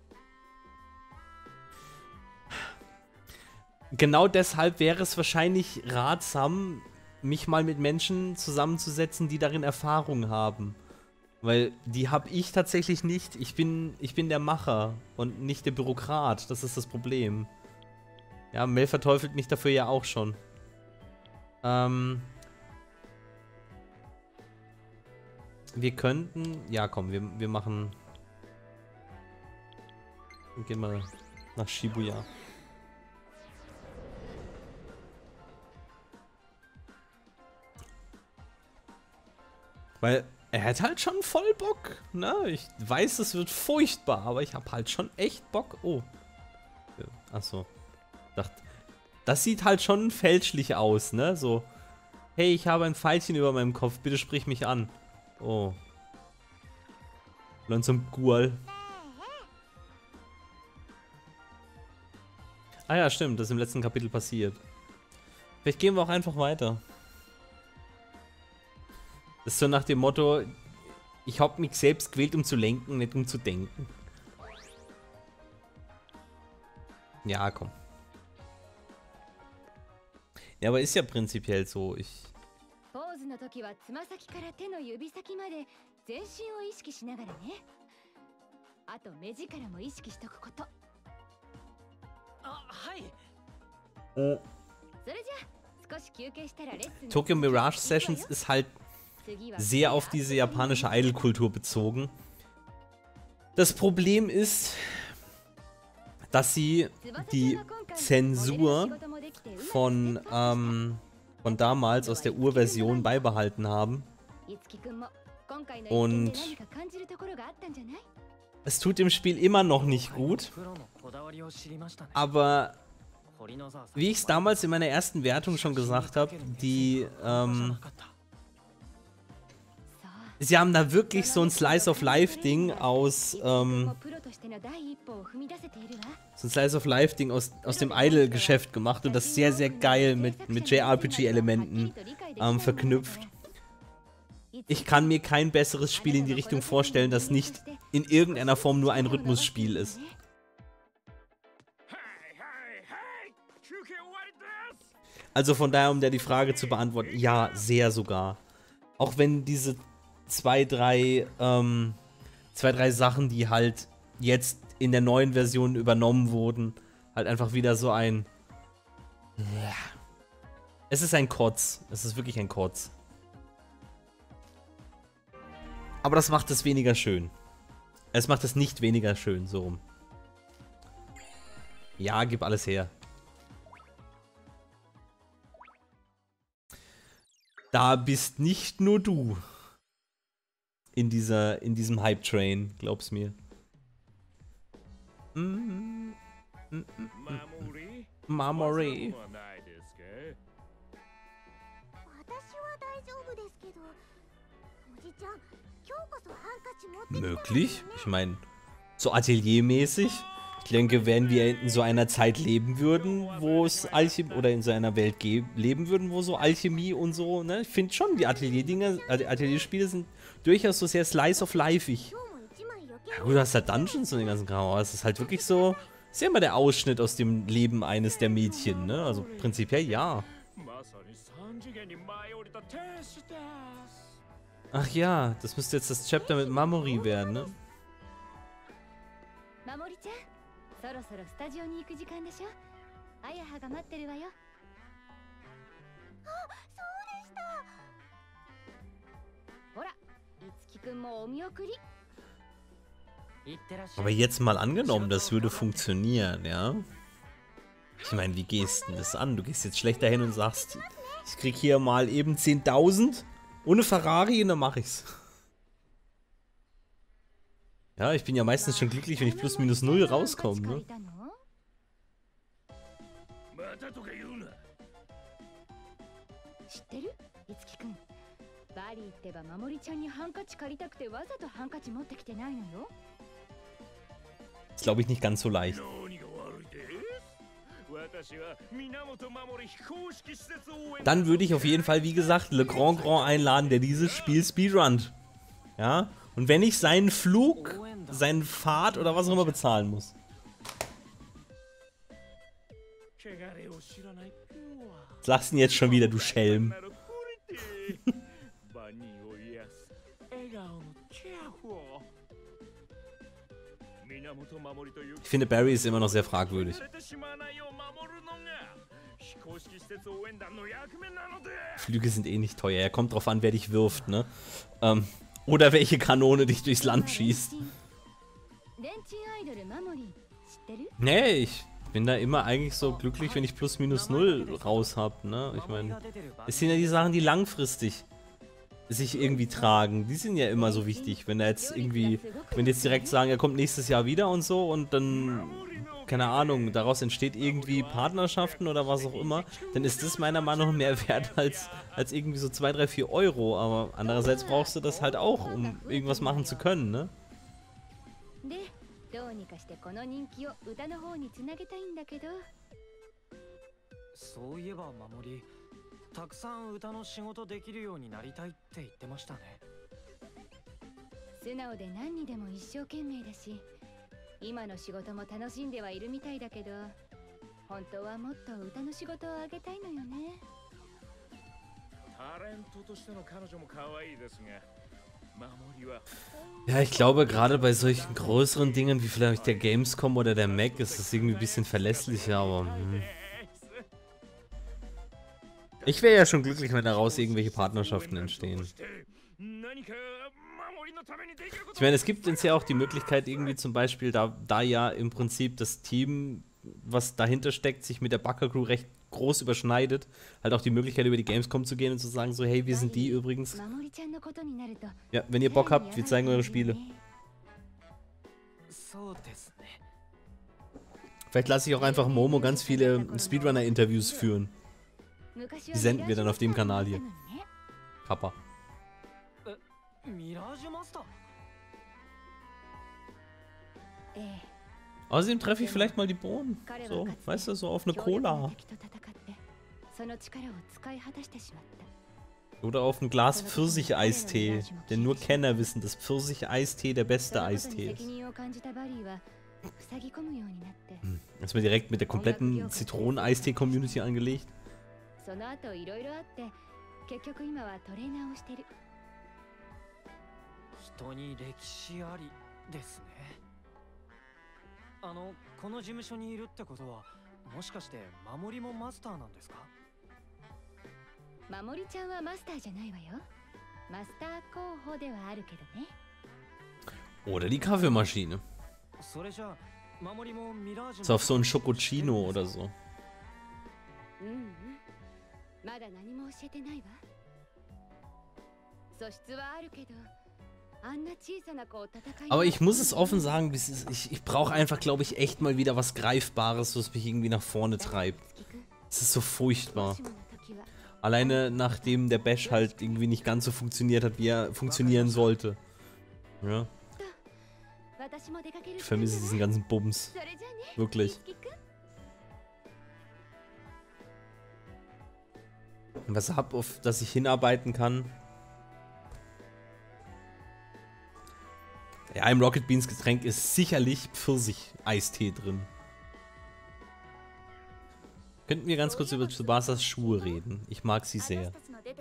[SPEAKER 1] Genau deshalb wäre es wahrscheinlich ratsam, mich mal mit Menschen zusammenzusetzen, die darin Erfahrung haben. Weil die habe ich tatsächlich nicht. Ich bin, ich bin der Macher und nicht der Bürokrat. Das ist das Problem. Ja, Mel verteufelt mich dafür ja auch schon. Ähm... Wir könnten... Ja, komm, wir, wir machen... Gehen wir nach Shibuya. Weil er hat halt schon voll Bock, ne? Ich weiß, es wird furchtbar, aber ich habe halt schon echt Bock. Oh. Achso. Das sieht halt schon fälschlich aus, ne? So, hey, ich habe ein Pfeilchen über meinem Kopf, bitte sprich mich an. Oh. Und dann zum Gual. Ah ja, stimmt, das ist im letzten Kapitel passiert. Vielleicht gehen wir auch einfach weiter. Das ist so nach dem Motto, ich hab mich selbst gewählt, um zu lenken, nicht um zu denken. Ja, komm. Ja, aber ist ja prinzipiell so, ich... Oh. Tokyo Mirage Sessions ist halt sehr auf diese japanische Idol-Kultur bezogen. Das Problem ist, dass sie die Zensur von, ähm, von damals aus der Urversion beibehalten haben. Und es tut dem Spiel immer noch nicht gut. Aber wie ich es damals in meiner ersten Wertung schon gesagt habe, die, ähm, sie haben da wirklich so ein Slice-of-Life-Ding aus, ähm, so ein Slice-of-Life-Ding aus, aus dem Idle-Geschäft gemacht und das sehr, sehr geil mit, mit J R P G-Elementen ähm, verknüpft. Ich kann mir kein besseres Spiel in die Richtung vorstellen, das nicht in irgendeiner Form nur ein Rhythmusspiel ist. Also von daher, um dir die Frage zu beantworten, ja, sehr sogar. Auch wenn diese zwei, drei, ähm, zwei, drei Sachen, die halt jetzt in der neuen Version übernommen wurden, halt einfach wieder so ein... Ja. Es ist ein Kotz. Es ist wirklich ein Kotz. Aber das macht es weniger schön. Es macht es nicht weniger schön, so rum. Ja, gib alles her. Da bist nicht nur du in dieser, in diesem Hype-Train, glaub's mir. Mm, mm, mm, mm, mm. Mamori. Möglich? Ich meine, so ateliermäßig. Ich denke, wenn wir in so einer Zeit leben würden, wo es Alchemie, oder in so einer Welt leben würden, wo so Alchemie und so, ne? Ich finde schon, die Atelier-Dinger, Atelier-Spiele sind durchaus so sehr Slice of Life-ig. Ja gut, du hast halt Dungeons und den ganzen Kram, aber es ist halt wirklich so, ist ja immer der Ausschnitt aus dem Leben eines der Mädchen, ne? Also prinzipiell ja. Ach ja, das müsste jetzt das Chapter mit Mamori werden, ne? Aber jetzt mal angenommen, das würde funktionieren, ja? Ich meine, wie gehst du das an? Du gehst jetzt schlecht dahin und sagst, ich krieg hier mal eben zehntausend ohne Ferrari und dann mach ich's. Ja, ich bin ja meistens schon glücklich, wenn ich plus minus null rauskomme, ne? Ist, glaube ich, nicht ganz so leicht. Dann würde ich auf jeden Fall, wie gesagt, Le Grand Grand einladen, der dieses Spiel speedrunnt. Ja? Und wenn ich seinen Flug, seinen Fahrt oder was auch immer bezahlen muss. Was sagst du denn jetzt schon wieder, du Schelm? Ich finde, Barry ist immer noch sehr fragwürdig. Flüge sind eh nicht teuer. Er kommt drauf an, wer dich wirft, ne? Ähm, oder welche Kanone dich durchs Land schießt. Nee, ich bin da immer eigentlich so glücklich, wenn ich plus minus null raus hab, ne? Ich meine, es sind ja die Sachen, die langfristig sich irgendwie tragen. Die sind ja immer so wichtig. Wenn er jetzt irgendwie, wenn die jetzt direkt sagen, er kommt nächstes Jahr wieder und so und dann, keine Ahnung, daraus entsteht irgendwie Partnerschaften oder was auch immer, dann ist das meiner Meinung nach mehr wert als, als irgendwie so zwei, drei, vier Euro. Aber andererseits brauchst du das halt auch, um irgendwas machen zu können, ne? Ja, ich glaube, gerade bei solchen größeren Dingen wie vielleicht der Gamescom oder der Mac ist es irgendwie ein bisschen verlässlicher, aber hm. Ich wäre ja schon glücklich, wenn daraus irgendwelche Partnerschaften entstehen. Ich meine, es gibt uns ja auch die Möglichkeit irgendwie zum Beispiel, da, da ja im Prinzip das Team, was dahinter steckt, sich mit der Backer Crew recht groß überschneidet, halt auch die Möglichkeit über die Gamescom zu gehen und zu sagen so, hey, wir sind die übrigens. Ja, wenn ihr Bock habt, wir zeigen eure Spiele. Vielleicht lasse ich auch einfach Momo ganz viele Speedrunner-Interviews führen. Die senden wir dann auf dem Kanal hier. Kappa. Außerdem treffe ich vielleicht mal die Bohnen. So, weißt du, so auf eine Cola. Oder auf ein Glas Pfirsich-Eistee. Denn nur Kenner wissen, dass Pfirsich-Eistee der beste Eistee ist. Hm. Ist mir direkt mit der kompletten Zitronen-Eistee-Community angelegt. Oder die Kaffeemaschine. So auf so ein Schokocino oder so. Aber ich muss es offen sagen, ich, ich brauche einfach, glaube ich, echt mal wieder was Greifbares, was mich irgendwie nach vorne treibt. Es ist so furchtbar. Alleine nachdem der Bash halt irgendwie nicht ganz so funktioniert hat, wie er funktionieren sollte. Ja. Ich vermisse diesen ganzen Bums. Wirklich. Was hab, auf das ich hinarbeiten kann. Ja, im Rocket Beans Getränk ist sicherlich Pfirsich-Eistee drin. Könnten wir ganz kurz über Tsubasas Schuhe reden? Ich mag sie sehr.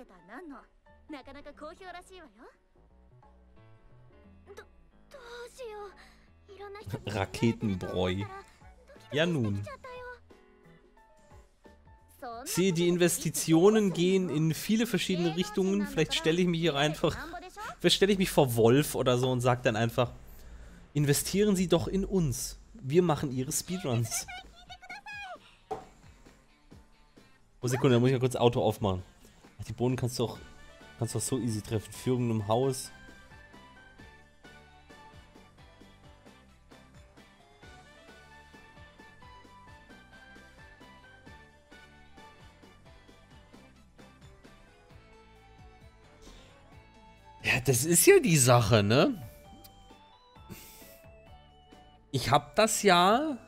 [SPEAKER 1] Raketenbräu. Ja nun. Sehe, die Investitionen gehen in viele verschiedene Richtungen. Vielleicht stelle ich mich hier einfach... Vielleicht stelle ich mich vor Wolf oder so und sage dann einfach, investieren Sie doch in uns. Wir machen Ihre Speedruns. Oh, Sekunde, da muss ich ja kurz Auto aufmachen. Ach, die Bohnen kannst du auch, kannst du auch so easy treffen. Führung im Haus. Ja, das ist ja die Sache, ne? Ich hab das ja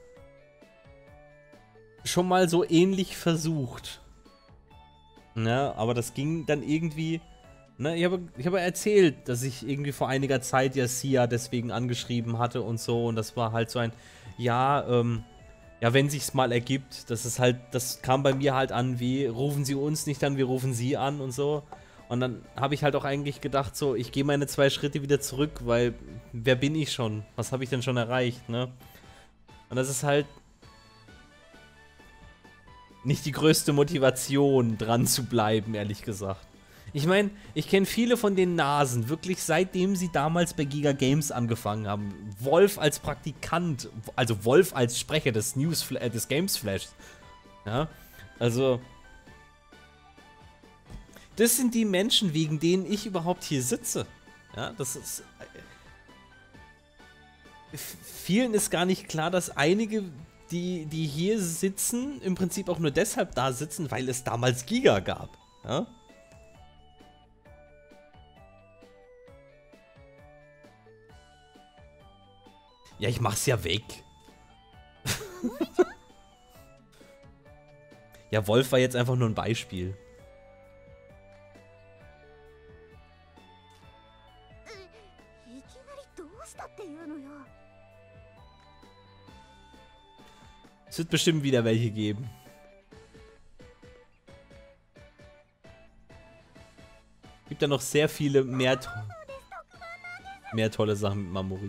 [SPEAKER 1] schon mal so ähnlich versucht. Ne, aber das ging dann irgendwie... Ne, ich habe ich habe erzählt, dass ich irgendwie vor einiger Zeit ja Sia deswegen angeschrieben hatte und so. Und das war halt so ein... Ja, ähm... Ja, wenn sich's mal ergibt, das ist halt... Das kam bei mir halt an wie... Rufen Sie uns nicht an, wir rufen Sie an und so. Und Und dann habe ich halt auch eigentlich gedacht, so, ich gehe meine zwei Schritte wieder zurück, weil wer bin ich schon? Was habe ich denn schon erreicht, ne? Und das ist halt nicht die größte Motivation, dran zu bleiben, ehrlich gesagt. Ich meine, ich kenne viele von den Nasen, wirklich seitdem sie damals bei Giga Games angefangen haben. Wolf als Praktikant, also Wolf als Sprecher des News, äh, des Games Flash. Ja, also das sind die Menschen, wegen denen ich überhaupt hier sitze. Ja, das ist... Vielen ist gar nicht klar, dass einige, die, die hier sitzen, im Prinzip auch nur deshalb da sitzen, weil es damals Giga gab. Ja? Ja, ich mach's ja weg. Ja, Wolf war jetzt einfach nur ein Beispiel. Es wird bestimmt wieder welche geben. Gibt ja noch sehr viele mehr, to mehr tolle Sachen mit Mamori.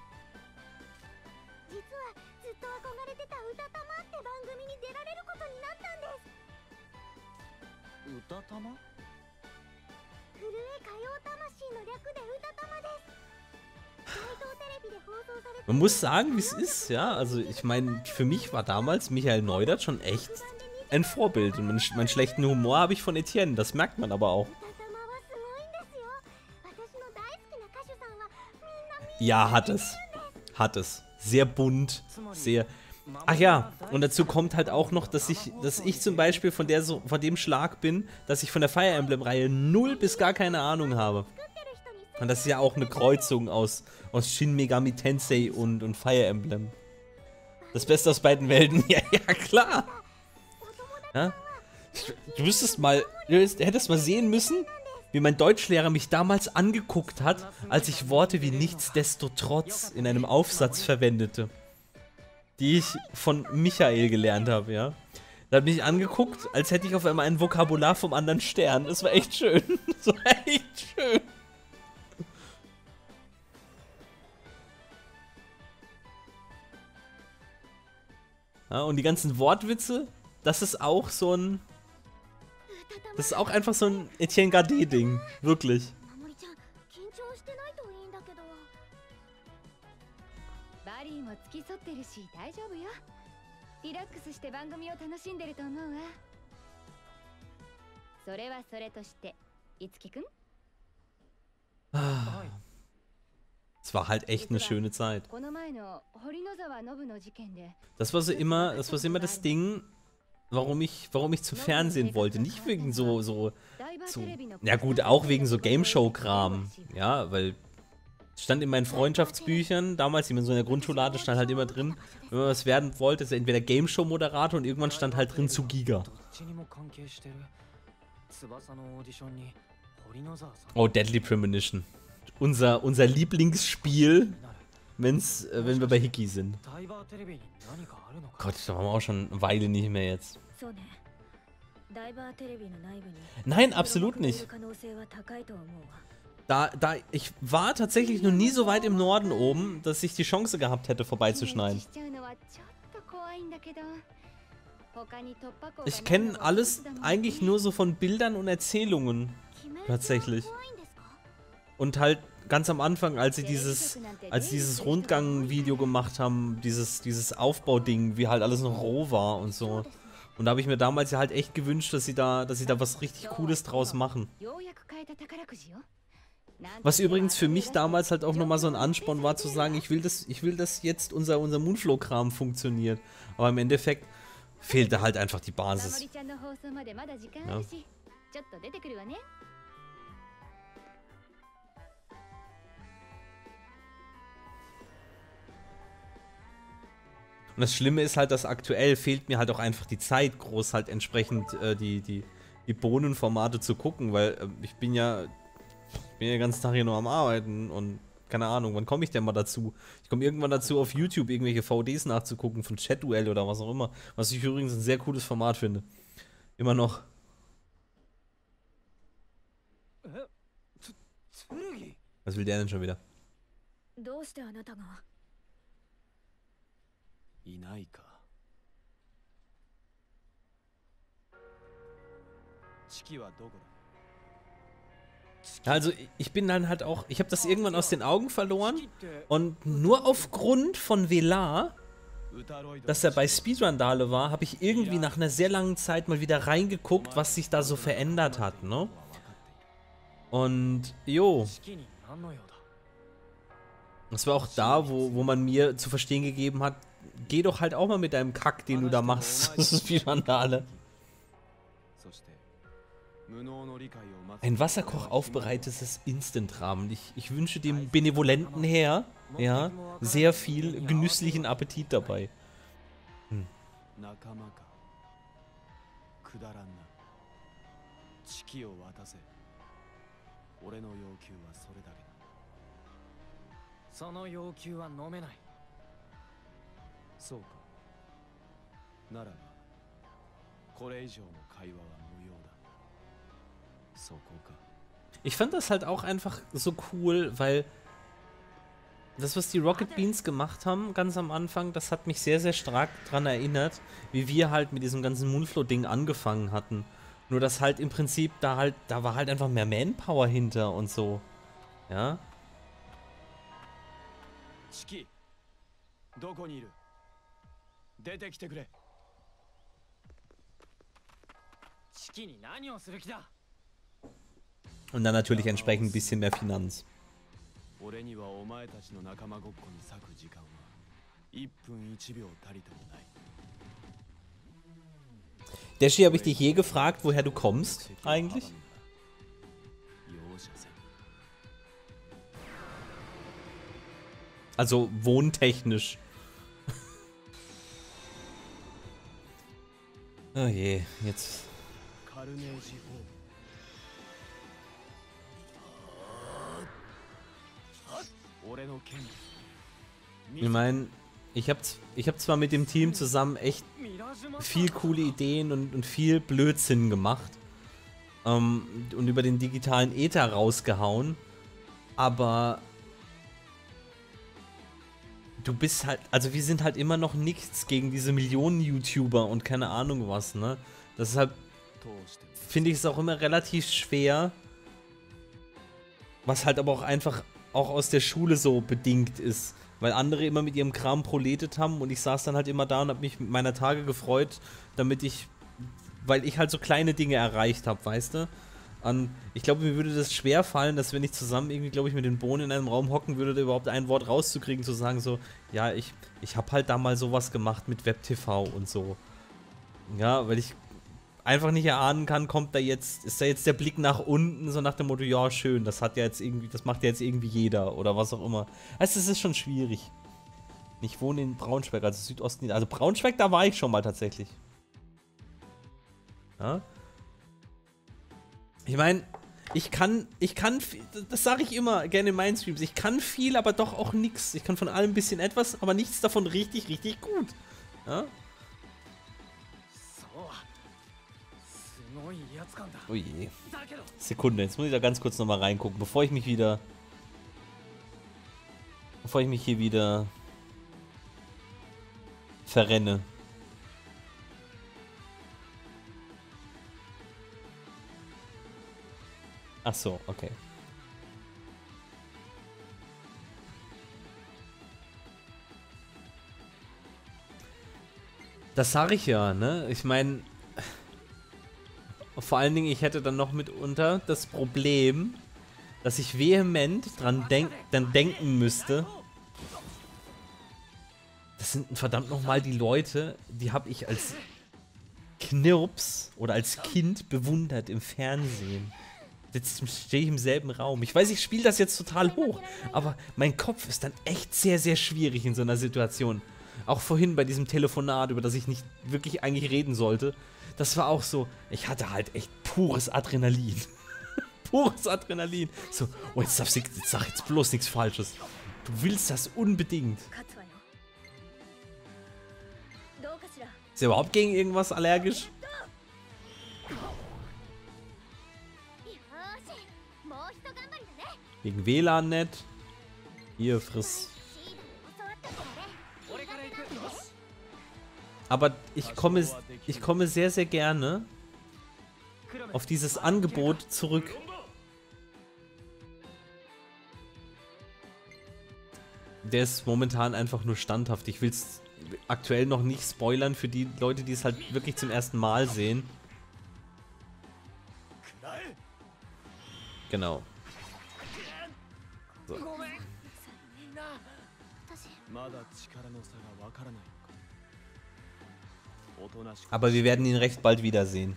[SPEAKER 1] Man muss sagen, wie es ist, ja. Also ich meine, für mich war damals Michael Neudert schon echt ein Vorbild. Und meinen, meinen schlechten Humor habe ich von Etienne, das merkt man aber auch. Ja, hat es. Hat es. Sehr bunt, sehr... Ach ja, und dazu kommt halt auch noch, dass ich, dass ich zum Beispiel von, der so, von dem Schlag bin, dass ich von der Fire Emblem-Reihe null bis gar keine Ahnung habe. Und das ist ja auch eine Kreuzung aus, aus Shin Megami Tensei und, und Fire Emblem. Das Beste aus beiden Welten. Ja, ja, klar. Ja? Du müsstest mal, du hättest mal sehen müssen, wie mein Deutschlehrer mich damals angeguckt hat, als ich Worte wie nichtsdestotrotz in einem Aufsatz verwendete, die ich von Michael gelernt habe, ja. Da hat mich angeguckt, als hätte ich auf einmal ein Vokabular vom anderen Stern. Das war echt schön. Das war echt schön. Ja, und die ganzen Wortwitze, das ist auch so ein... Das ist auch einfach so ein Etienne Gardet-Ding. Wirklich. Ah. Es war halt echt eine schöne Zeit. Das war so immer, das war so immer das Ding, warum ich, warum ich zum Fernsehen wollte. Nicht wegen so, so, so, ja gut, auch wegen so Game-Show-Kram. Ja, weil stand in meinen Freundschaftsbüchern, damals, die man so in der Grundschule hatte, stand halt immer drin, wenn man was werden wollte, ist entweder Game-Show-Moderator und irgendwann stand halt drin zu Giga. Oh, Deadly Premonition. Unser, unser Lieblingsspiel, wenn's, äh, wenn wir bei Hiki sind. Gott, da waren wir auch schon eine Weile nicht mehr jetzt. Nein, absolut nicht. Da, da, ich war tatsächlich noch nie so weit im Norden oben, dass ich die Chance gehabt hätte, vorbeizuschneiden. Ich kenne alles eigentlich nur so von Bildern und Erzählungen. Tatsächlich. Und halt ganz am Anfang, als sie dieses, als sie dieses Rundgang-Video gemacht haben, dieses, dieses Aufbauding, wie halt alles noch roh war und so. Und da habe ich mir damals ja halt echt gewünscht, dass sie da, dass sie da was richtig Cooles draus machen. Was übrigens für mich damals halt auch nochmal so ein Ansporn war, zu sagen, ich will, das, ich will, dass jetzt unser, unser Moonflow-Kram funktioniert. Aber im Endeffekt fehlte halt einfach die Basis. Ja. Und das Schlimme ist halt, dass aktuell fehlt mir halt auch einfach die Zeit, groß halt entsprechend äh, die, die, die Bonenformate zu gucken, weil äh, ich bin ja, ich bin ja den ganzen Tag hier nur am Arbeiten und keine Ahnung, wann komme ich denn mal dazu? Ich komme irgendwann dazu, auf YouTube irgendwelche V Ds nachzugucken von Chat-Duell oder was auch immer, was ich übrigens ein sehr cooles Format finde. Immer noch. Was will der denn schon wieder?
[SPEAKER 2] どうしてあなたが
[SPEAKER 3] いないか。チキはどこだ。
[SPEAKER 1] Also ich bin dann halt auch, ich habe das irgendwann aus den Augen verloren und nur aufgrund von Velar, dass er bei Speedrandale war, habe ich irgendwie nach einer sehr langen Zeit mal wieder reingeguckt, was sich da so verändert hat, ne? Und jo, das war auch da, wo, wo man mir zu verstehen gegeben hat, geh doch halt auch mal mit deinem Kack, den du da machst, Speedrandale. Ein Wasserkoch aufbereitetes Instant-Ramen. Ich, ich wünsche dem benevolenten Herr, ja, sehr viel genüsslichen Appetit dabei. Hm. Ich fand das halt auch einfach so cool, weil das, was die Rocket Beans gemacht haben, ganz am Anfang, das hat mich sehr, sehr stark daran erinnert, wie wir halt mit diesem ganzen Moonflow-Ding angefangen hatten. Nur, dass halt im Prinzip da halt, da war halt einfach mehr Manpower hinter und so. Ja? Und dann natürlich entsprechend ein bisschen mehr Finanz. Deshi, habe ich dich je gefragt, woher du kommst, eigentlich? Also wohntechnisch. Oh je, jetzt... Ich meine, ich habe ich hab zwar mit dem Team zusammen echt viel coole Ideen und, und viel Blödsinn gemacht ähm, und über den digitalen Äther rausgehauen, aber du bist halt, also wir sind halt immer noch nichts gegen diese Millionen YouTuber und keine Ahnung was, ne? Deshalb finde ich es auch immer relativ schwer, was halt aber auch einfach auch aus der Schule so bedingt ist, weil andere immer mit ihrem Kram proletet haben und ich saß dann halt immer da und habe mich mit meiner Tage gefreut, damit ich, weil ich halt so kleine Dinge erreicht habe, weißt du? Und ich glaube, mir würde das schwer fallen, dass wenn ich zusammen irgendwie, glaube ich, mit den Bohnen in einem Raum hocken würde, da überhaupt ein Wort rauszukriegen, zu sagen so, ja, ich, ich habe halt da mal sowas gemacht mit WebTV und so. Ja, weil ich einfach nicht erahnen kann, kommt da jetzt, ist da jetzt der Blick nach unten, so nach dem Motto, ja, schön, das hat ja jetzt irgendwie, das macht ja jetzt irgendwie jeder oder was auch immer. Also es ist schon schwierig. Ich wohne in Braunschweig, also Südosten, also Braunschweig, da war ich schon mal tatsächlich. Ja. Ich meine, ich kann, ich kann, das sage ich immer gerne in meinen Streams, ich kann viel, aber doch auch nichts. Ich kann von allem ein bisschen etwas, aber nichts davon richtig, richtig gut. Ja. Oh je. Sekunde, jetzt muss ich da ganz kurz nochmal reingucken, bevor ich mich wieder... Bevor ich mich hier wieder... verrenne. Ach so, okay. Das sage ich ja, ne? Ich meine... Vor allen Dingen, ich hätte dann noch mitunter das Problem, dass ich vehement dran denk dann denken müsste. Das sind verdammt nochmal die Leute, die habe ich als Knirps oder als Kind bewundert im Fernsehen. Jetzt stehe ich im selben Raum. Ich weiß, ich spiele das jetzt total hoch, aber mein Kopf ist dann echt sehr, sehr schwierig in so einer Situation. Auch vorhin bei diesem Telefonat, über das ich nicht wirklich eigentlich reden sollte. Das war auch so, ich hatte halt echt pures Adrenalin. Pures Adrenalin. So, oh, jetzt, darfst du, jetzt sag jetzt bloß nichts Falsches. Du willst das unbedingt. Ist er überhaupt gegen irgendwas allergisch? Wegen W L A N nicht. Hier, friss. Aber ich komme, ich komme sehr, sehr gerne auf dieses Angebot zurück. Der ist momentan einfach nur standhaft. Ich will es aktuell noch nicht spoilern für die Leute, die es halt wirklich zum ersten Mal sehen. Genau. So. Aber wir werden ihn recht bald wiedersehen.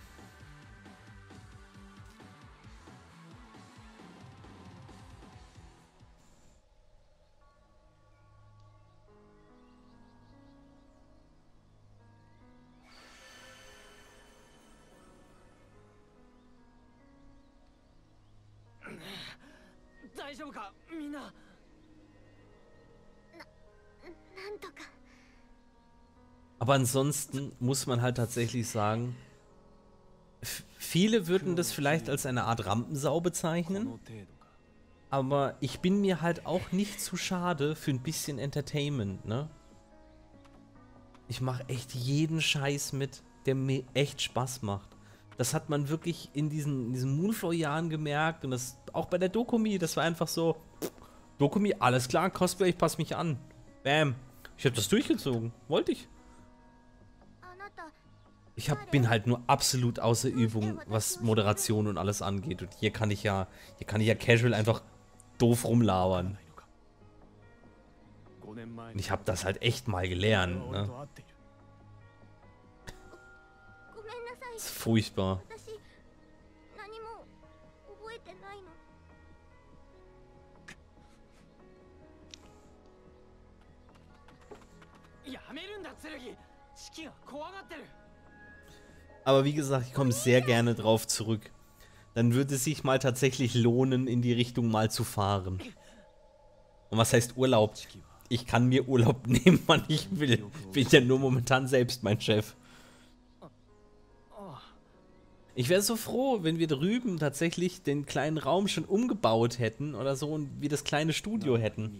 [SPEAKER 1] Aber ansonsten muss man halt tatsächlich sagen, viele würden das vielleicht als eine Art Rampensau bezeichnen, aber ich bin mir halt auch nicht zu schade für ein bisschen Entertainment, ne? Ich mache echt jeden Scheiß mit, der mir echt Spaß macht. Das hat man wirklich in diesen, in diesen Moonflow-Jahren gemerkt und das auch bei der Dokumi, das war einfach so, Dokumi, alles klar, Cosplay, ich passe mich an. Bam. Ich habe das durchgezogen. Wollte ich. Ich hab, bin halt nur absolut außer Übung, was Moderation und alles angeht. Und hier kann ich ja, hier kann ich ja casual einfach doof rumlabern. Und ich habe das halt echt mal gelernt, ne? Das ist furchtbar. Aber wie gesagt, ich komme sehr gerne drauf zurück. Dann würde es sich mal tatsächlich lohnen, in die Richtung mal zu fahren. Und was heißt Urlaub? Ich kann mir Urlaub nehmen, wann ich will. Bin ja nur momentan selbst mein Chef. Ich wäre so froh, wenn wir drüben tatsächlich den kleinen Raum schon umgebaut hätten oder so und wir das kleine Studio hätten.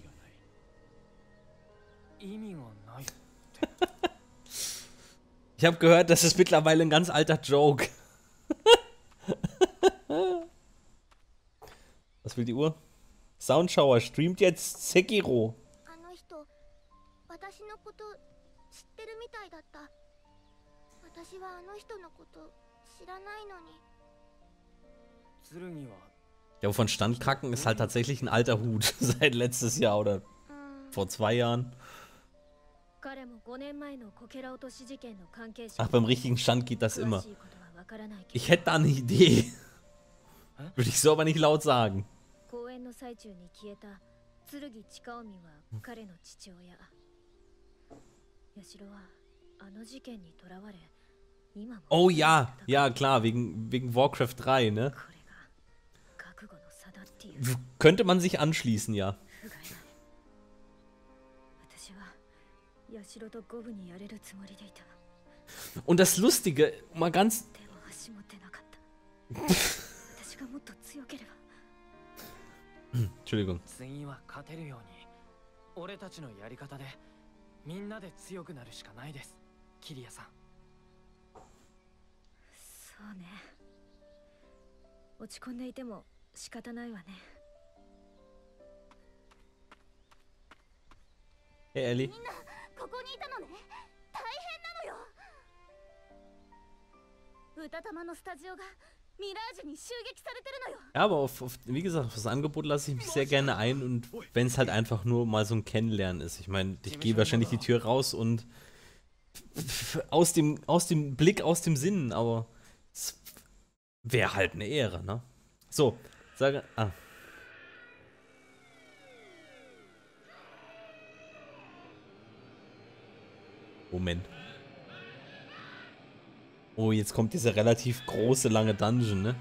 [SPEAKER 1] Ich habe gehört, das ist mittlerweile ein ganz alter Joke. Was will die Uhr? Soundshower streamt jetzt Sekiro. Ja, wovon Standkacken ist halt tatsächlich ein alter Hut. Seit letztes Jahr oder vor zwei Jahren. Ach, beim richtigen Stand geht das immer. Ich hätte da eine Idee. Würde ich so aber nicht laut sagen. Oh ja, ja klar, wegen, wegen Warcraft drei, ne? Könnte man sich anschließen, ja. Und das Lustige, mal ganz... Entschuldigung. Hey Ellie. Ja, aber auf, auf, wie gesagt, auf das Angebot lasse ich mich sehr gerne ein und wenn es halt einfach nur mal so ein Kennenlernen ist. Ich meine, ich gehe wahrscheinlich die Tür raus und aus dem, aus dem Blick, aus dem Sinn, aber es wäre halt eine Ehre, ne? So, sage, ah. Moment. Oh, jetzt kommt diese relativ große, lange Dungeon, ne?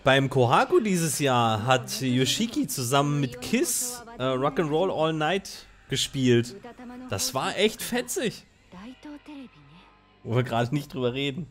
[SPEAKER 1] Beim Kohaku dieses Jahr hat Yoshiki zusammen mit Kiss äh, Rock'n'Roll All Night gespielt. Das war echt fetzig. Wo wir gerade nicht drüber reden.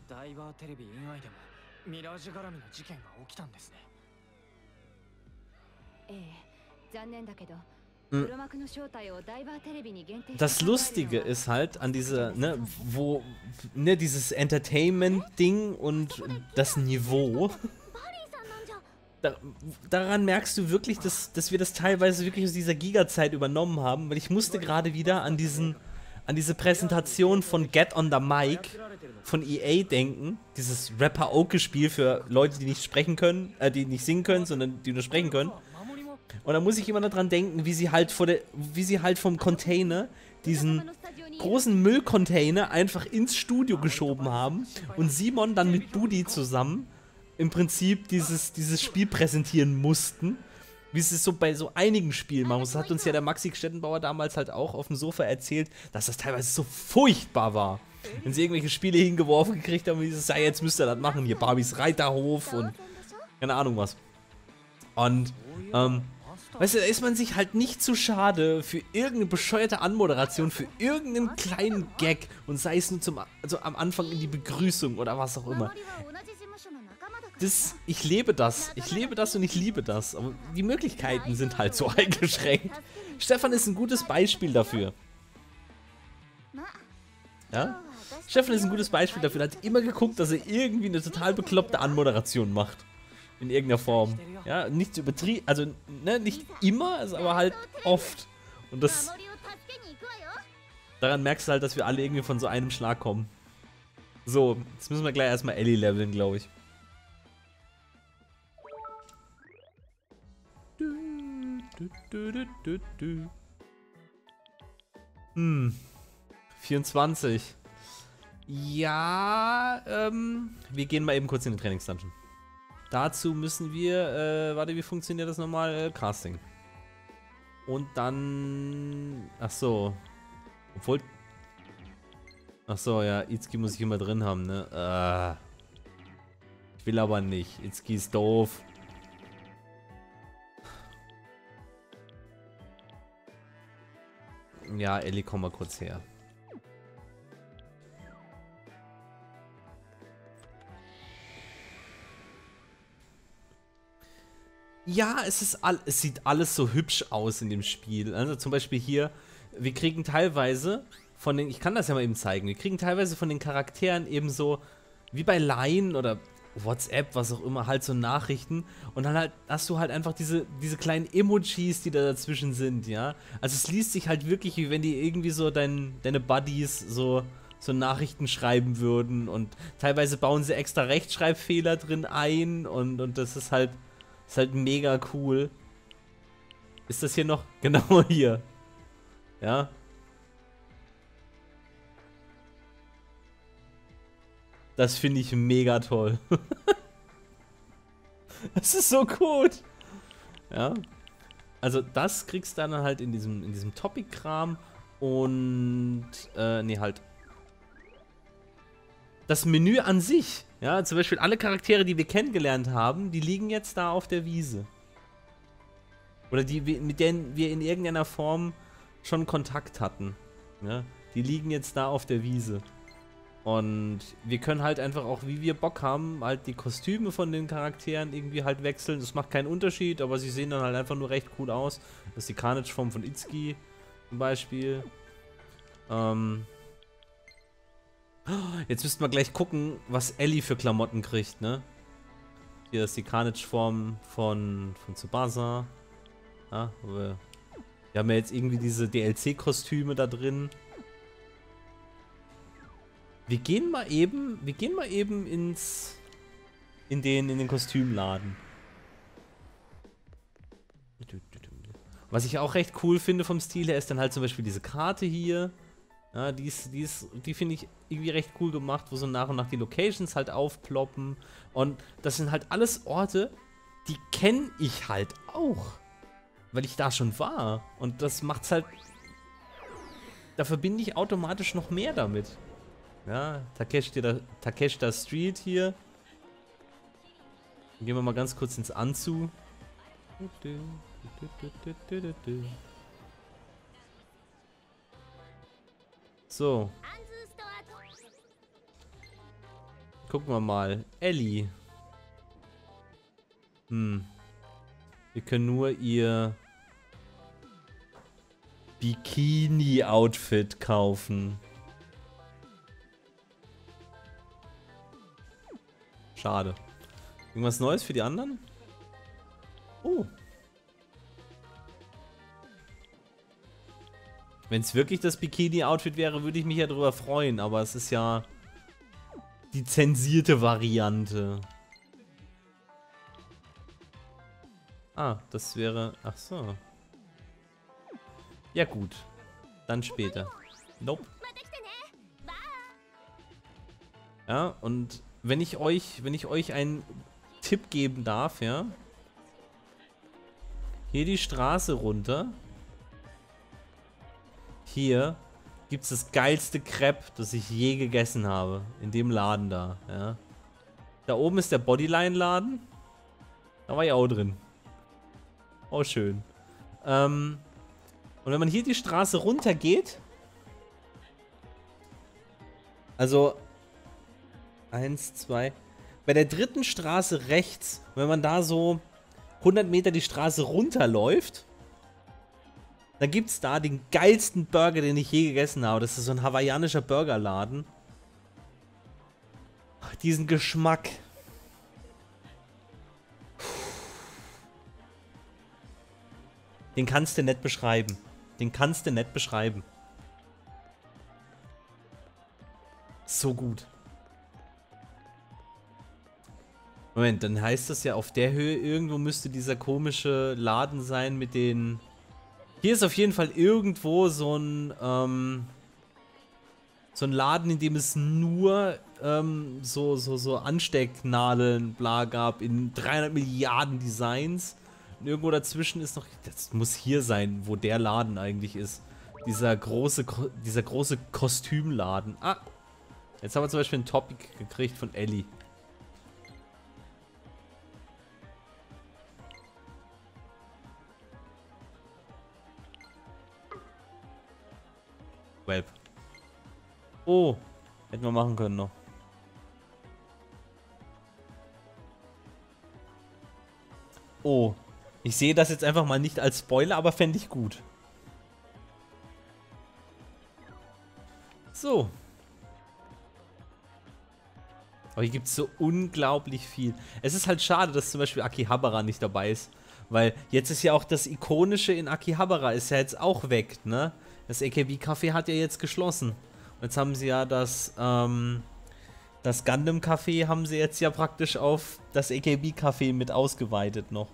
[SPEAKER 1] Das Lustige ist halt an dieser, ne, wo, ne, dieses Entertainment-Ding und das Niveau. Da, daran merkst du wirklich, dass, dass wir das teilweise wirklich aus dieser Giga-Zeit übernommen haben, weil ich musste gerade wieder an diesen, an diese Präsentation von Get on the Mic von E A denken, dieses Rapper-Oke-Spiel für Leute, die nicht sprechen können, äh, die nicht singen können, sondern die nur sprechen können. Und da muss ich immer daran denken, wie sie halt vor der, wie sie halt vom Container diesen großen Müllcontainer einfach ins Studio geschoben haben und Simon dann mit Budi zusammen im Prinzip dieses, dieses Spiel präsentieren mussten, wie sie es so bei so einigen Spielen machen. Das hat uns ja der Maxi Stettenbauer damals halt auch auf dem Sofa erzählt, dass das teilweise so furchtbar war. Wenn sie irgendwelche Spiele hingeworfen gekriegt haben, wie dieses, ja, jetzt müsst ihr das machen, hier Barbies Reiterhof und keine Ahnung was. Und, ähm, weißt du, da ist man sich halt nicht zu schade für irgendeine bescheuerte Anmoderation, für irgendeinen kleinen Gag und sei es nur zum, also am Anfang in die Begrüßung oder was auch immer. Das, ich lebe das, ich lebe das und ich liebe das, aber die Möglichkeiten sind halt so eingeschränkt. Stefan ist ein gutes Beispiel dafür. Ja? Stefan ist ein gutes Beispiel dafür, er hat immer geguckt, dass er irgendwie eine total bekloppte Anmoderation macht. In irgendeiner Form. Ja, nicht zu übertrieben, also ne, nicht immer, aber halt oft. Und das, daran merkst du halt, dass wir alle irgendwie von so einem Schlag kommen. So, jetzt müssen wir gleich erstmal Ellie leveln, glaube ich. Hm. vierundzwanzig. Ja, ähm, wir gehen mal eben kurz in den Trainingsdungeon. Dazu müssen wir, äh, warte, wie funktioniert das nochmal? Äh, Casting. Und dann, ach so. Obwohl, ach so, ja, Itsuki muss ich immer drin haben, ne? Äh, ich will aber nicht. Itsuki ist doof. Ja, Ellie, komm mal kurz her. Ja, es ist all, es sieht alles so hübsch aus in dem Spiel. Also zum Beispiel hier, wir kriegen teilweise von den, ich kann das ja mal eben zeigen, wir kriegen teilweise von den Charakteren eben so, wie bei Line oder WhatsApp, was auch immer, halt so Nachrichten. Und dann halt hast du halt einfach diese, diese kleinen Emojis, die da dazwischen sind, ja. Also es liest sich halt wirklich, wie wenn die irgendwie so dein, deine Buddies so, so Nachrichten schreiben würden. Und teilweise bauen sie extra Rechtschreibfehler drin ein und, und das ist halt... Ist halt mega cool. Ist das hier noch? Genau hier. Ja. Das finde ich mega toll. Das ist so gut. Ja. Also das kriegst du dann halt in diesem, in diesem Topic-Kram. Und, äh, nee, halt. Das Menü an sich. Ja, zum Beispiel alle Charaktere, die wir kennengelernt haben, die liegen jetzt da auf der Wiese. Oder die, mit denen wir in irgendeiner Form schon Kontakt hatten. Ja, die liegen jetzt da auf der Wiese. Und wir können halt einfach auch, wie wir Bock haben, halt die Kostüme von den Charakteren irgendwie halt wechseln. Das macht keinen Unterschied, aber sie sehen dann halt einfach nur recht cool aus. Das ist die Carnage-Form von Itsuki zum Beispiel. Ähm... Jetzt müssten wir gleich gucken, was Ellie für Klamotten kriegt, ne? Hier ist die Carnage-Form von, von Tsubasa. Ja, wir, wir haben ja jetzt irgendwie diese D L C-Kostüme da drin. Wir gehen mal eben, wir gehen mal eben ins, in den, in den Kostümladen. Was ich auch recht cool finde vom Stil her, ist dann halt zum Beispiel diese Karte hier. Ja, die ist, die ist, die finde ich irgendwie recht cool gemacht, wo so nach und nach die Locations halt aufploppen. Und das sind halt alles Orte, die kenne ich halt auch. Weil ich da schon war. Und das macht's halt... Da verbinde ich automatisch noch mehr damit. Ja, Takeshita, Takeshita Street hier. Dann gehen wir mal ganz kurz ins Anzu. So. Gucken wir mal. Ellie. Hm. Wir können nur ihr Bikini-Outfit kaufen. Schade. Irgendwas Neues für die anderen? Oh. Wenn es wirklich das Bikini-Outfit wäre, würde ich mich ja darüber freuen. Aber es ist ja die zensierte Variante. Ah, das wäre... Ach so. Ja gut. Dann später. Nope. Ja, und wenn ich euch, wenn ich euch einen Tipp geben darf, ja. Hier die Straße runter. Hier gibt es das geilste Crepe, das ich je gegessen habe. In dem Laden da, ja. Da oben ist der Bodyline-Laden. Da war ich auch drin. Oh, schön. Ähm, und wenn man hier die Straße runter geht, also eins, zwei, bei der dritten Straße rechts, wenn man da so hundert Meter die Straße runterläuft, dann gibt es da den geilsten Burger, den ich je gegessen habe. Das ist so ein hawaiianischer Burgerladen. Ach, diesen Geschmack. Den kannst du nicht beschreiben. Den kannst du nicht beschreiben. So gut. Moment, dann heißt das ja, auf der Höhe irgendwo müsste dieser komische Laden sein mit den... Hier ist auf jeden Fall irgendwo so ein, ähm... so ein Laden, in dem es nur, ähm, so, so, so Anstecknadeln, bla, gab in dreihundert Milliarden Designs. Und irgendwo dazwischen ist noch, das muss hier sein, wo der Laden eigentlich ist. Dieser große, dieser große Kostümladen. Ah, jetzt haben wir zum Beispiel ein Topic gekriegt von Ellie. Welp. Oh, hätten wir machen können noch. Oh. Ich sehe das jetzt einfach mal nicht als Spoiler, aber fände ich gut. So. Aber hier gibt es so unglaublich viel. Es ist halt schade, dass zum Beispiel Akihabara nicht dabei ist. Weil jetzt ist ja auch das Ikonische in Akihabara ist ja jetzt auch weg, ne? Das A K B-Café hat ja jetzt geschlossen. Und jetzt haben sie ja das, ähm... das Gundam-Café haben sie jetzt ja praktisch auf das A K B-Café mit ausgeweitet noch.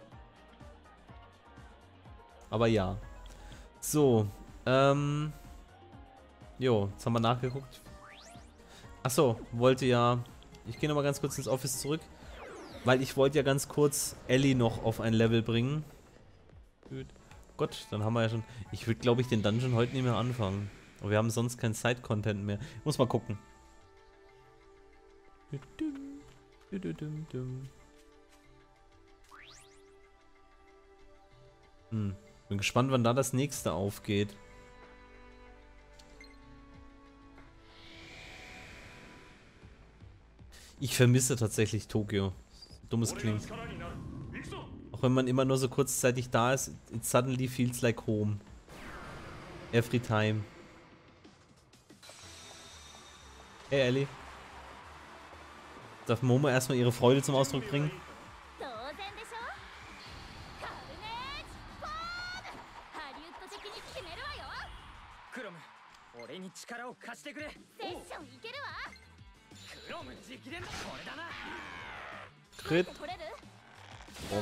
[SPEAKER 1] Aber ja. So. Ähm. Jo, jetzt haben wir nachgeguckt. Achso, wollte ja... Ich gehe nochmal ganz kurz ins Office zurück. Weil ich wollte ja ganz kurz Ellie noch auf ein Level bringen. Gut. Gott, dann haben wir ja schon... Ich würde, glaube ich, den Dungeon heute nicht mehr anfangen. Aber wir haben sonst kein Side-Content mehr. Ich muss mal gucken. Hm. Bin gespannt, wann da das nächste aufgeht. Ich vermisse tatsächlich Tokio. Dummes klingt. Auch wenn man immer nur so kurzzeitig da ist, it suddenly feels like home. Every time. Hey Ellie. Darf Momo erstmal ihre Freude zum Ausdruck bringen? Crit. Oh.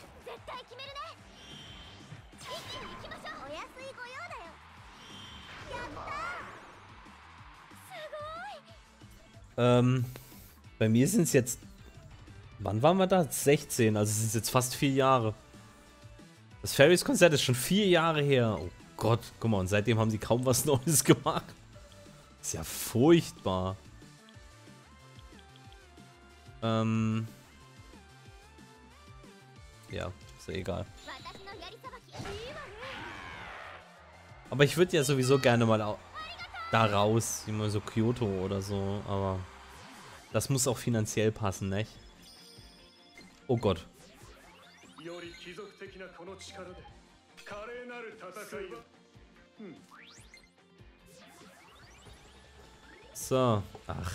[SPEAKER 1] Ähm, bei mir sind es jetzt... Wann waren wir da? sechzehn, also sind es jetzt fast vier Jahre. Das Fairies-Konzert ist schon vier Jahre her. Oh Gott, guck mal, und seitdem haben sie kaum was Neues gemacht. Ist ja furchtbar. Ähm... ja, ist ja egal. Aber ich würde ja sowieso gerne mal au da raus, immer so Kyoto oder so, aber das muss auch finanziell passen, nicht? Oh Gott. So, ach.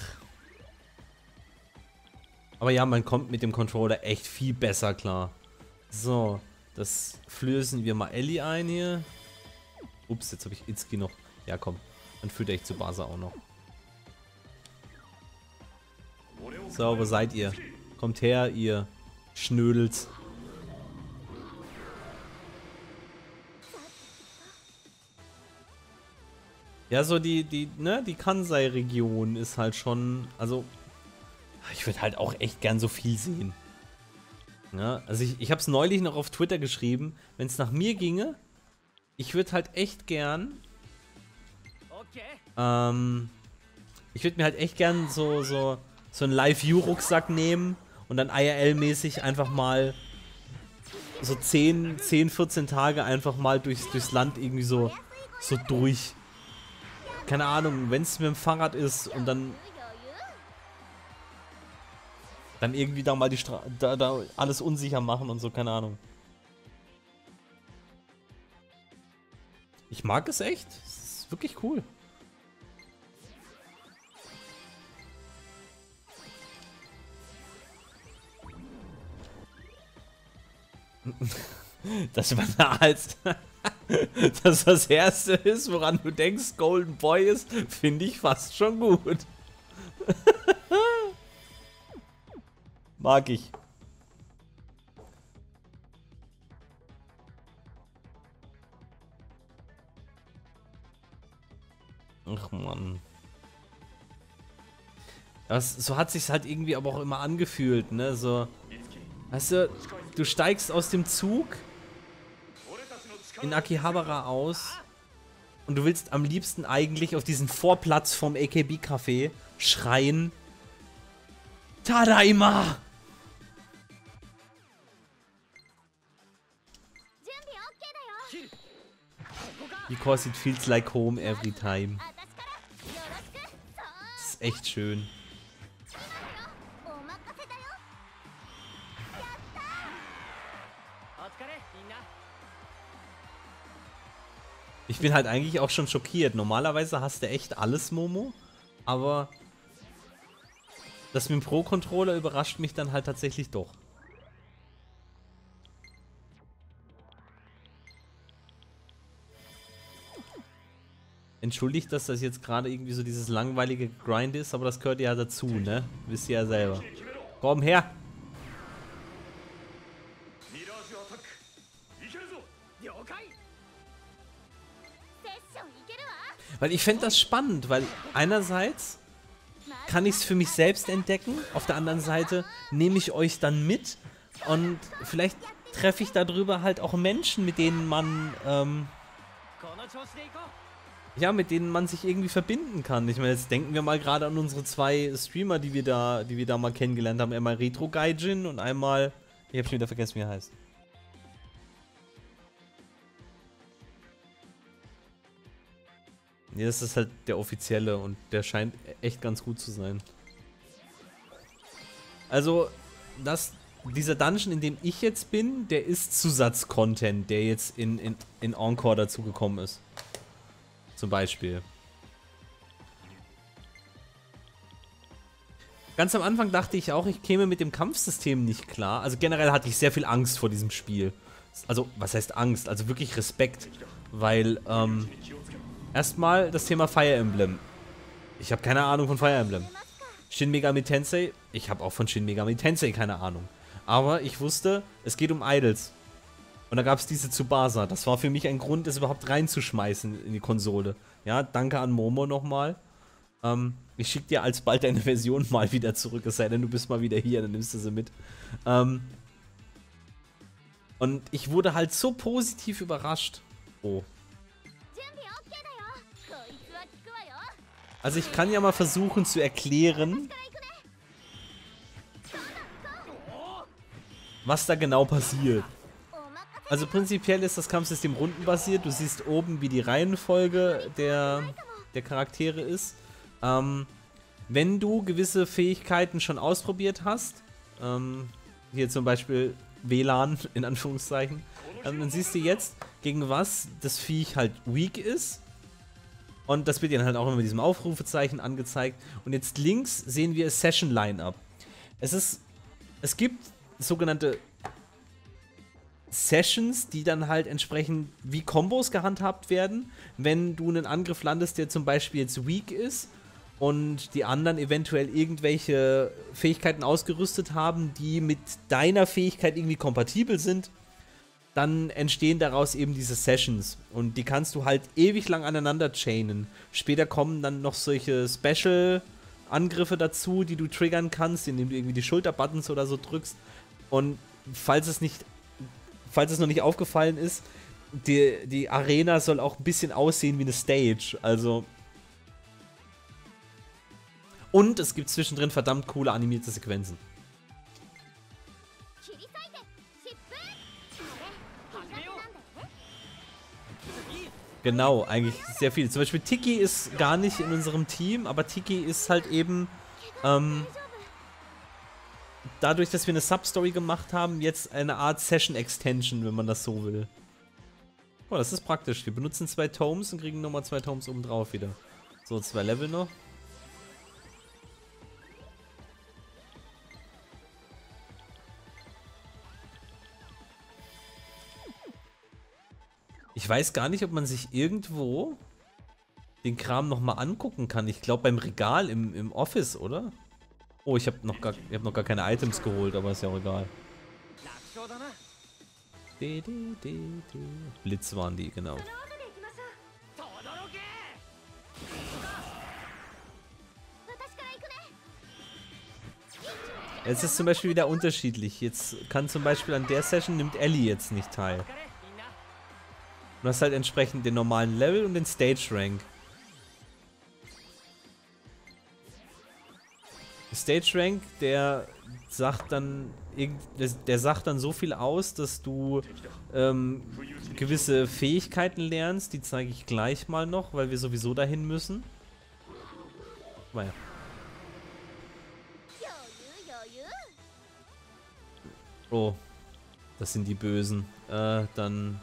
[SPEAKER 1] Aber ja, man kommt mit dem Controller echt viel besser klar. So, das flößen wir mal Ellie ein hier. Ups, jetzt habe ich Itsuki noch. Ja, komm. Dann führt ich zu Basa auch noch. So, wo seid ihr? Kommt her, ihr Schnödels. Ja, so die, die, ne, die Kansai-Region ist halt schon, also, ich würde halt auch echt gern so viel sehen. Ja, also ich, ich habe es neulich noch auf Twitter geschrieben, wenn es nach mir ginge, ich würde halt echt gern, ähm, ich würde mir halt echt gern so, so, so einen Live-View-Rucksack nehmen und dann I R L-mäßig einfach mal so zehn, vierzehn Tage einfach mal durchs, durchs Land irgendwie so, so durch. Keine Ahnung, wenn es mit dem Fahrrad ist und dann dann irgendwie da mal die Stra da, da alles unsicher machen und so, keine Ahnung. Ich mag es echt. Es ist wirklich cool. Das war als dass das erste ist, woran du denkst, Golden Boy ist, finde ich fast schon gut. Mag ich. Ach Mann. Das, so hat sich's halt irgendwie aber auch immer angefühlt, ne? So, weißt du, du steigst aus dem Zug in Akihabara aus und du willst am liebsten eigentlich auf diesen Vorplatz vom A K B-Café schreien: Tadaima! Because it feels like home every time. Das ist echt schön. Ich bin halt eigentlich auch schon schockiert. Normalerweise hast du echt alles, Momo. Aber das mit dem Pro-Controller überrascht mich dann halt tatsächlich doch. Entschuldigt, dass das jetzt gerade irgendwie so dieses langweilige Grind ist, aber das gehört ja dazu, ne? Wisst ihr ja selber. Komm her! Weil ich fände das spannend, weil einerseits kann ich es für mich selbst entdecken, auf der anderen Seite nehme ich euch dann mit und vielleicht treffe ich darüber halt auch Menschen, mit denen man, ähm, ja, mit denen man sich irgendwie verbinden kann. Ich meine, jetzt denken wir mal gerade an unsere zwei Streamer, die wir da, die wir da mal kennengelernt haben. Einmal Retro Gaijin und einmal, ich habe schon wieder vergessen, wie er heißt. Ja, das ist halt der offizielle und der scheint echt ganz gut zu sein. Also, das, dieser Dungeon, in dem ich jetzt bin, der ist Zusatzcontent, der jetzt in, in, in Encore dazugekommen ist. Zum Beispiel. Ganz am Anfang dachte ich auch, ich käme mit dem Kampfsystem nicht klar. Also generell hatte ich sehr viel Angst vor diesem Spiel. Also, was heißt Angst? Also wirklich Respekt. Weil, ähm... erstmal das Thema Fire Emblem. Ich habe keine Ahnung von Fire Emblem. Shin Megami Tensei. Ich habe auch von Shin Megami Tensei keine Ahnung. Aber ich wusste, es geht um Idols. Und da gab es diese Tsubasa. Das war für mich ein Grund, das überhaupt reinzuschmeißen in die Konsole. Ja, danke an Momo nochmal. Ähm, ich schicke dir alsbald deine Version mal wieder zurück. Es sei denn, du bist mal wieder hier, dann nimmst du sie mit. Ähm, und ich wurde halt so positiv überrascht. Oh. Also ich kann ja mal versuchen zu erklären, was da genau passiert. Also prinzipiell ist das Kampfsystem rundenbasiert. Du siehst oben, wie die Reihenfolge der, der Charaktere ist. Ähm, wenn du gewisse Fähigkeiten schon ausprobiert hast, ähm, hier zum Beispiel W L A N in Anführungszeichen, ähm, dann siehst du jetzt, gegen was das Viech halt weak ist. Und das wird dir dann halt auch immer mit diesem Aufrufezeichen angezeigt. Und jetzt links sehen wir Session Line-Up. Es ist, es gibt sogenannte Sessions, die dann halt entsprechend wie Kombos gehandhabt werden. Wenn du einen Angriff landest, der zum Beispiel jetzt weak ist und die anderen eventuell irgendwelche Fähigkeiten ausgerüstet haben, die mit deiner Fähigkeit irgendwie kompatibel sind, dann entstehen daraus eben diese Sessions. Und die kannst du halt ewig lang aneinander chainen. Später kommen dann noch solche Special-Angriffe dazu, die du triggern kannst, indem du irgendwie die Schulterbuttons oder so drückst. Und falls es nicht, falls es noch nicht aufgefallen ist, die, die Arena soll auch ein bisschen aussehen wie eine Stage. Also. Und es gibt zwischendrin verdammt coole animierte Sequenzen. Genau, eigentlich sehr viel. Zum Beispiel Tiki ist gar nicht in unserem Team, aber Tiki ist halt eben, ähm, dadurch, dass wir eine Substory gemacht haben, jetzt eine Art Session-Extension, wenn man das so will. Oh, das ist praktisch. Wir benutzen zwei Tomes und kriegen nochmal zwei Tomes oben drauf wieder. So, zwei Level noch. Ich weiß gar nicht, ob man sich irgendwo den Kram nochmal angucken kann. Ich glaube beim Regal im, im Office, oder? Oh, ich habe noch, gar, ich hab noch gar keine Items geholt, aber ist ja auch egal. Blitz waren die, genau. Es ist zum Beispiel wieder unterschiedlich. Jetzt kann zum Beispiel an der Session nimmt Ellie jetzt nicht teil. Du hast halt entsprechend den normalen Level und den Stage Rank. Stage Rank, der sagt dann, der sagt dann so viel aus, dass du ähm, gewisse Fähigkeiten lernst. Die zeige ich gleich mal noch, weil wir sowieso dahin müssen. Naja. Oh, das sind die Bösen. Äh, dann...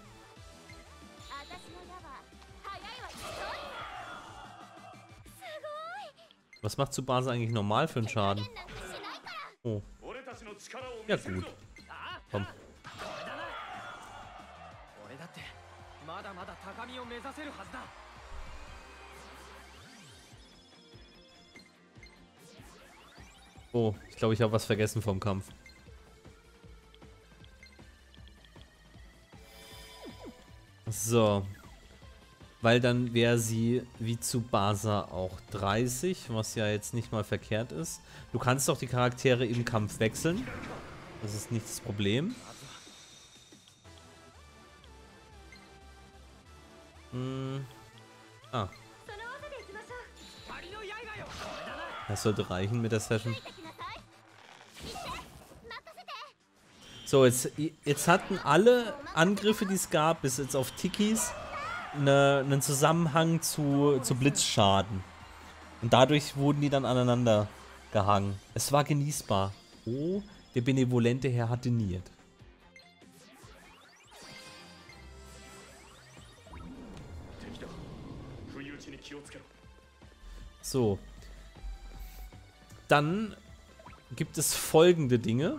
[SPEAKER 1] Was macht Tsubasa eigentlich normal für einen Schaden? Oh. Ja gut. Komm. Oh, ich glaube, ich habe was vergessen vom Kampf. So. Weil dann wäre sie wie Tsubasa auch dreißig, was ja jetzt nicht mal verkehrt ist. Du kannst doch die Charaktere im Kampf wechseln. Das ist nicht das Problem. Hm. Ah. Das sollte reichen mit der Session. So, jetzt, jetzt hatten alle Angriffe, die es gab, bis jetzt auf Tikis, Ne, einen Zusammenhang zu, zu Blitzschaden. Und dadurch wurden die dann aneinander gehangen. Es war genießbar. Oh, der benevolente Herr hat diniert. So. Dann gibt es folgende Dinge,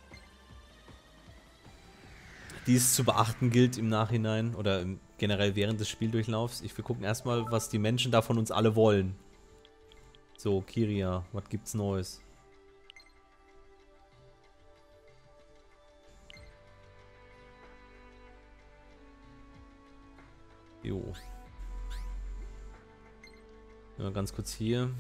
[SPEAKER 1] die es zu beachten gilt im Nachhinein oder im generell während des Spieldurchlaufs. Ich will gucken erstmal, was die Menschen da von uns alle wollen. So, Kiria, was gibt's Neues? Jo. Ja, ganz kurz hier.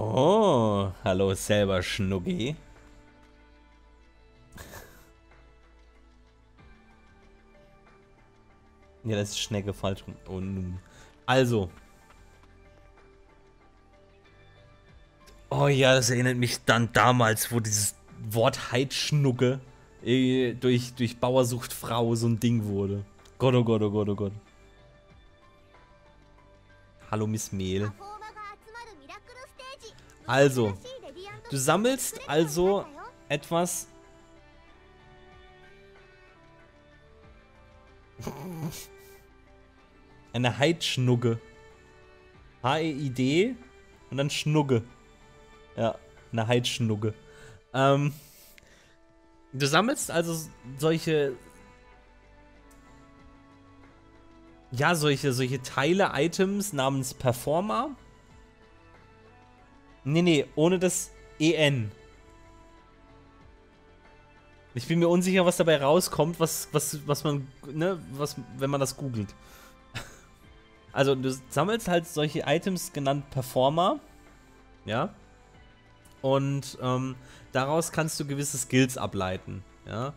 [SPEAKER 1] Oh, hallo selber Schnuggi. Ja, das ist Schnecke falsch rum. Oh, nun. Also. Oh ja, das erinnert mich dann damals, wo dieses Wort Heidschnucke äh, durch, durch Bauer sucht Frau so ein Ding wurde. Gott, oh Gott, oh Gott, oh Gott. Hallo Miss Mehl. Also, du sammelst also etwas... Eine Heidschnugge. H E I D und dann Schnugge. Ja, eine Heidschnugge. Ähm, du sammelst also solche... Ja, solche, solche Teile, Items namens Performer. Nee, nee, ohne das E N. Ich bin mir unsicher, was dabei rauskommt, was, was, was man, ne, was, wenn man das googelt. Also, du sammelst halt solche Items genannt Performer. Ja. Und ähm, daraus kannst du gewisse Skills ableiten. Ja.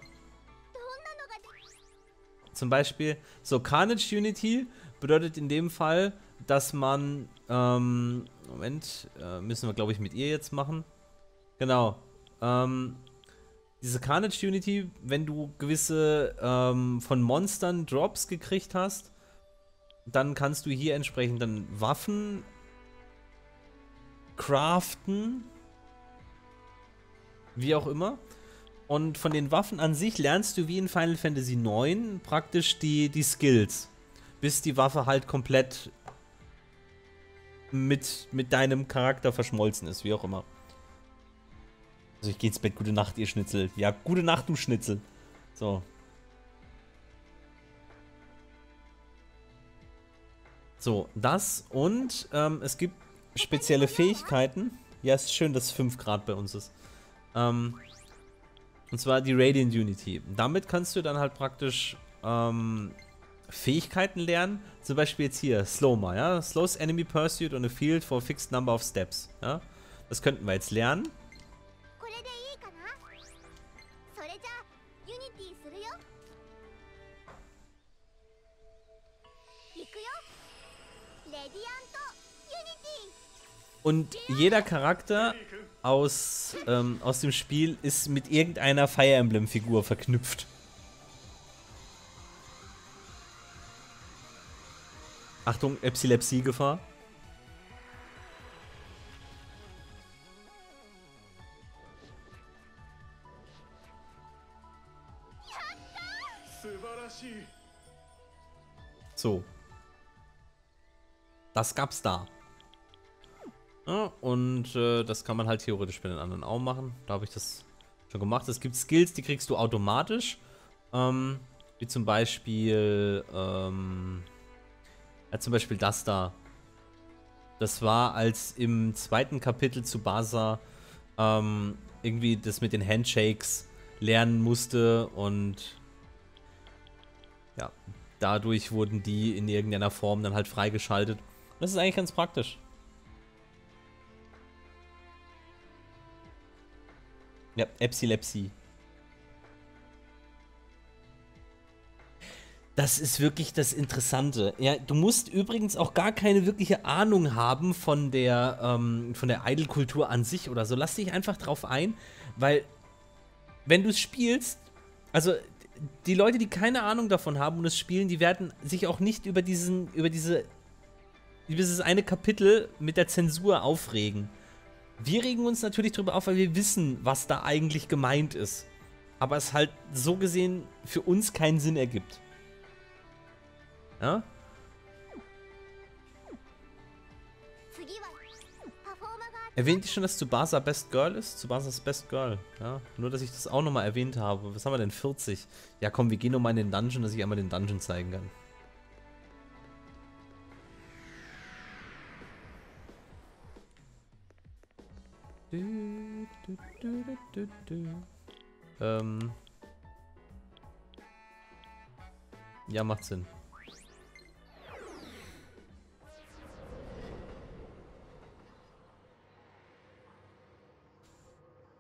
[SPEAKER 1] Zum Beispiel, so Carnage Unity bedeutet in dem Fall, dass man, ähm, Moment, äh, müssen wir glaube ich mit ihr jetzt machen. Genau. Ähm, diese Carnage Unity, wenn du gewisse ähm, von Monstern Drops gekriegt hast, dann kannst du hier entsprechend dann Waffen craften, wie auch immer. Und von den Waffen an sich lernst du wie in Final Fantasy neun praktisch die, die Skills, bis die Waffe halt komplett mit, mit deinem Charakter verschmolzen ist, wie auch immer. Also ich geh ins Bett, gute Nacht, ihr Schnitzel. Ja, gute Nacht, du Schnitzel. So. So, das und ähm, es gibt spezielle Fähigkeiten. Ja, es ist schön, dass fünf Grad bei uns ist. Ähm, und zwar die Radiant Unity. Damit kannst du dann halt praktisch ähm, Fähigkeiten lernen. Zum Beispiel jetzt hier, Slowma, ja. Slows enemy pursuit on a field for a fixed number of steps. Ja. Das könnten wir jetzt lernen. Und jeder Charakter aus, ähm, aus dem Spiel ist mit irgendeiner Fire Emblem-Figur verknüpft. Achtung, Epilepsie-Gefahr. So. Das gab's da. Ja, und äh, das kann man halt theoretisch bei den anderen auch machen. Da habe ich das schon gemacht. Es gibt Skills, die kriegst du automatisch. Ähm, wie zum Beispiel, ähm, ja, zum Beispiel das da. Das war, als im zweiten Kapitel zu Basa ähm, irgendwie das mit den Handshakes lernen musste und ja, dadurch wurden die in irgendeiner Form dann halt freigeschaltet. Das ist eigentlich ganz praktisch. Ja, Epilepsie. Das ist wirklich das Interessante. Ja, du musst übrigens auch gar keine wirkliche Ahnung haben von der, ähm, von der Idol-Kultur an sich oder so. Lass dich einfach drauf ein, weil wenn du es spielst, also die Leute, die keine Ahnung davon haben und es spielen, die werden sich auch nicht über diesen, über diese, über dieses eine Kapitel mit der Zensur aufregen. Wir regen uns natürlich darüber auf, weil wir wissen, was da eigentlich gemeint ist. Aber es halt so gesehen für uns keinen Sinn ergibt. Ja? Erwähnt ich schon, dass Tsubasa Best Girl ist? Tsubasa ist Best Girl. Ja? Nur, dass ich das auch nochmal erwähnt habe. Was haben wir denn? vierzig. Ja komm, wir gehen nochmal in den Dungeon, dass ich einmal den Dungeon zeigen kann. Du, du, du, du, du. Ähm. Ja, macht Sinn.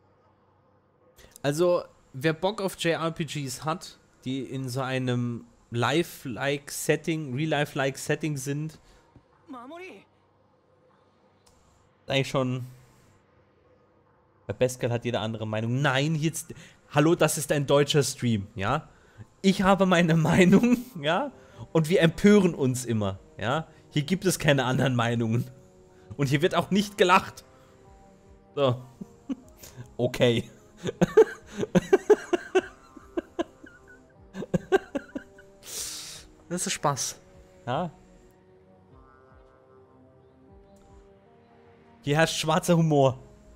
[SPEAKER 1] Also, wer Bock auf J R P Gs hat, die in so einem Life-like Setting, Real-Life-like Setting sind.
[SPEAKER 3] Mamori!
[SPEAKER 1] Eigentlich schon. Bei Beskal hat jeder andere Meinung. Nein, jetzt. Hallo, das ist ein deutscher Stream, ja? Ich habe meine Meinung, ja? Und wir empören uns immer, ja? Hier gibt es keine anderen Meinungen. Und hier wird auch nicht gelacht. So. Okay. Das ist Spaß. Ja? Hier herrscht schwarzer Humor.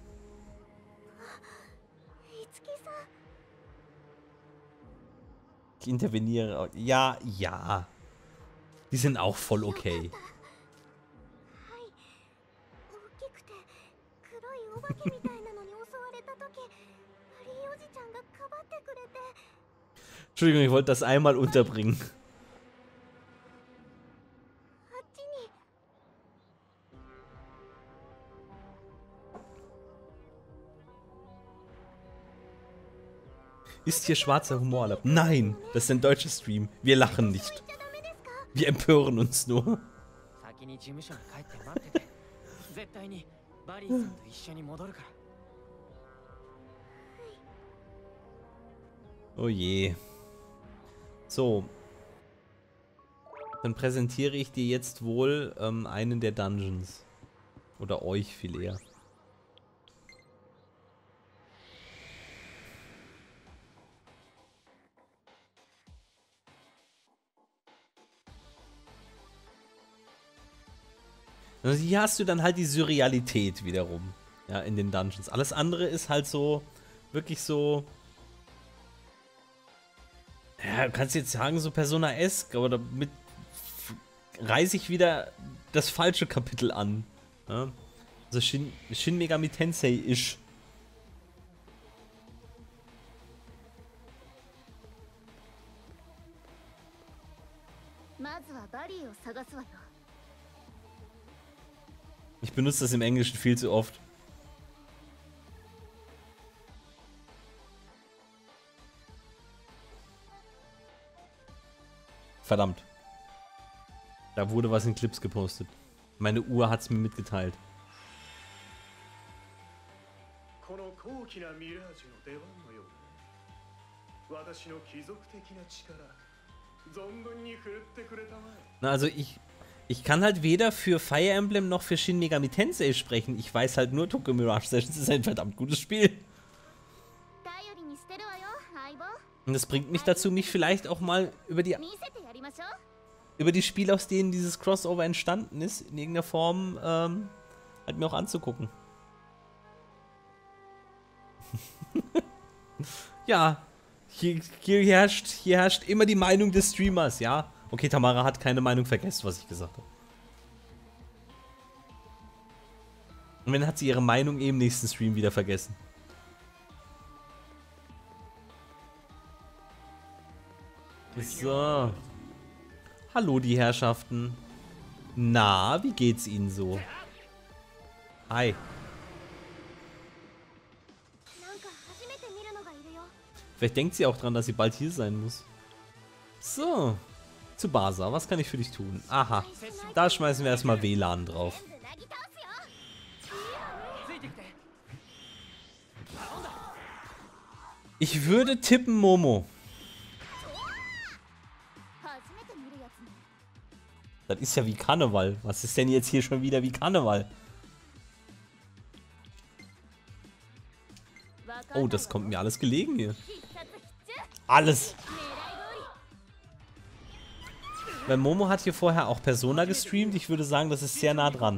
[SPEAKER 1] Ich interveniere. Ja, ja. Die sind auch voll okay. Entschuldigung, ich wollte das einmal unterbringen. Ist hier schwarzer Humor erlaubt? Nein, das ist ein deutscher Stream. Wir lachen nicht. Wir empören uns nur. Oh je. So. Dann präsentiere ich dir jetzt wohl ähm, einen der Dungeons. Oder euch viel eher. Also hier hast du dann halt die Surrealität wiederum. Ja, in den Dungeons. Alles andere ist halt so, wirklich so. Ja, du kannst jetzt sagen, so Persona-esque, aber damit reiße ich wieder das falsche Kapitel an. Ja? Also Shin, Shin Megami Tensei-ish. Ich benutze das im Englischen viel zu oft. Verdammt. Da wurde was in Clips gepostet. Meine Uhr hat es mir mitgeteilt. Na, also ich... Ich kann halt weder für Fire Emblem noch für Shin Megami Tensei sprechen. Ich weiß halt nur, Tokyo Mirage Sessions ist ein verdammt gutes Spiel. Und das bringt mich dazu, mich vielleicht auch mal über die über die Spiele, aus denen dieses Crossover entstanden ist, in irgendeiner Form ähm, halt mir auch anzugucken. Ja, hier, hier, herrscht, hier herrscht immer die Meinung des Streamers, ja. Okay, Tamara hat keine Meinung, vergessen, was ich gesagt habe. Und dann hat sie ihre Meinung eh im nächsten Stream wieder vergessen. So. Hallo, die Herrschaften. Na, wie geht's Ihnen so? Hi. Vielleicht denkt sie auch dran, dass sie bald hier sein muss. So. Tsubasa, was kann ich für dich tun? Aha, da schmeißen wir erstmal W L A N drauf. Ich würde tippen Momo. Das ist ja wie Karneval. Was ist denn jetzt hier schon wieder wie Karneval? Oh, das kommt mir alles gelegen hier. Alles. Weil Momo hat hier vorher auch Persona gestreamt. Ich würde sagen, das ist sehr nah dran.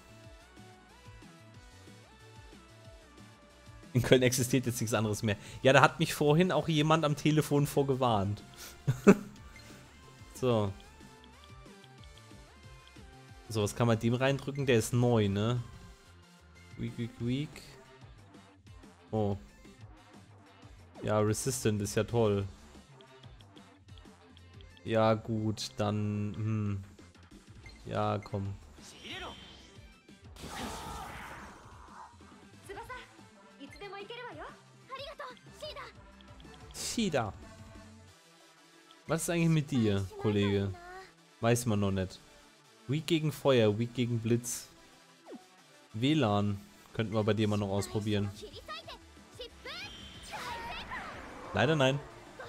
[SPEAKER 1] In Köln existiert jetzt nichts anderes mehr. Ja, da hat mich vorhin auch jemand am Telefon vorgewarnt. So. So, was kann man dem reindrücken? Der ist neu, ne? Weak, weak, weak. Oh. Ja, Resistant ist ja toll. Ja, gut, dann, hm. Ja, komm. Shida. Was ist eigentlich mit dir, Kollege? Weiß man noch nicht. Weak gegen Feuer, Weak gegen Blitz. W L A N könnten wir bei dir mal noch ausprobieren. Leider nein.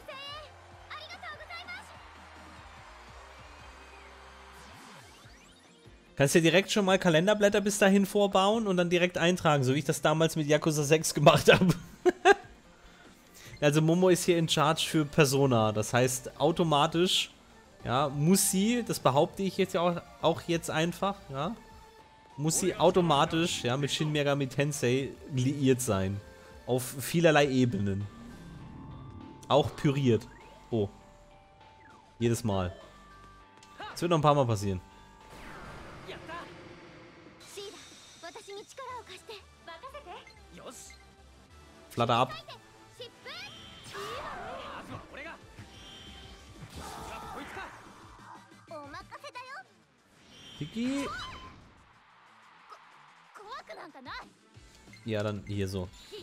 [SPEAKER 1] Kannst dir direkt schon mal Kalenderblätter bis dahin vorbauen und dann direkt eintragen, so wie ich das damals mit Yakuza sechs gemacht habe. Also Momo ist hier in Charge für Persona, das heißt automatisch, ja, muss sie, das behaupte ich jetzt ja auch, auch jetzt einfach, ja, muss sie automatisch, ja, mit Shin Megami Tensei liiert sein. Auf vielerlei Ebenen. Auch püriert. Oh. Jedes Mal. Das wird noch ein paar Mal passieren. Flatter ab. Tiki. Ja, dann hier so.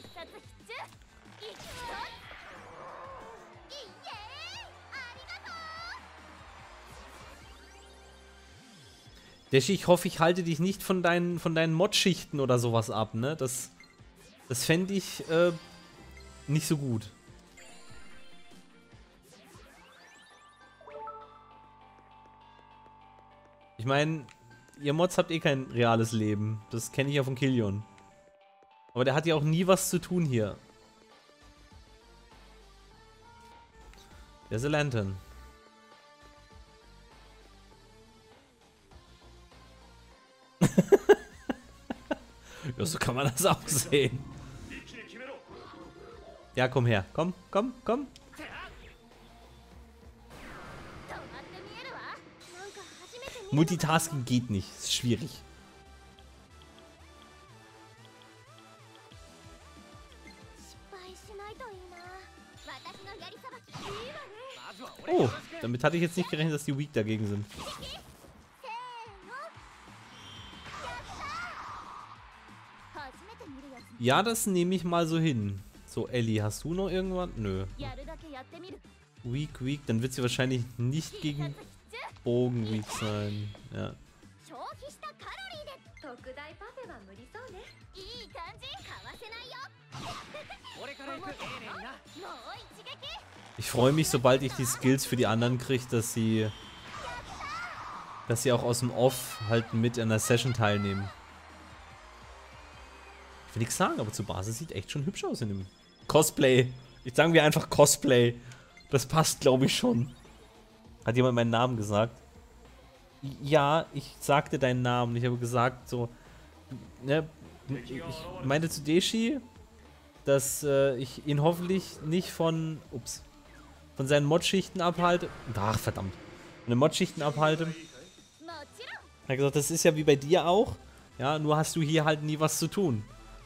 [SPEAKER 1] Deshi, ich hoffe, ich halte dich nicht von deinen, von deinen Mod-Schichten oder sowas ab, ne? Das, das fände ich äh, nicht so gut. Ich meine, ihr Mods habt eh kein reales Leben. Das kenne ich ja von Killion. Aber der hat ja auch nie was zu tun hier. Der ist a Lantern. Ja, so kann man das auch sehen. Ja, komm her. Komm, komm, komm. Multitasking geht nicht. Ist schwierig. Oh, damit hatte ich jetzt nicht gerechnet, dass die weak dagegen sind. Ja, das nehme ich mal so hin. So, Ellie, hast du noch irgendwann? Nö. Weak, weak. Dann wird sie wahrscheinlich nicht gegen Bogen weak sein. Ja. Ich freue mich, sobald ich die Skills für die anderen kriege, dass sie dass sie auch aus dem Off halt mit in der Session teilnehmen. Ich will nichts sagen, aber zur Basis sieht echt schon hübsch aus in dem Cosplay. Ich sagen wir einfach Cosplay. Das passt, glaube ich, schon. Hat jemand meinen Namen gesagt? Ja, ich sagte deinen Namen. Ich habe gesagt, so. Ne, ich meinte zu Deshi, dass äh, ich ihn hoffentlich nicht von. Ups. Von seinen Mod-Schichten abhalte. Ach, verdammt. Von den Mod-Schichten abhalte. Er hat gesagt, das ist ja wie bei dir auch. Ja, nur hast du hier halt nie was zu tun.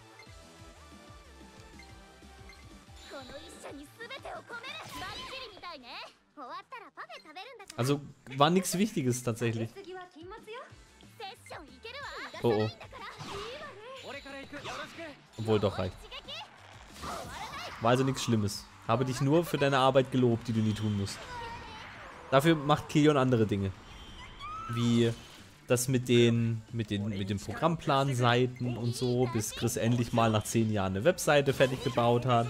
[SPEAKER 1] Also war nichts Wichtiges tatsächlich. Oh oh. Obwohl doch reicht. War also nichts Schlimmes. Habe dich nur für deine Arbeit gelobt, die du nie tun musst. Dafür macht Killion andere Dinge. Wie das mit den, mit den, mit den Programmplanseiten und so, bis Chris endlich mal nach zehn Jahren eine Webseite fertig gebaut hat.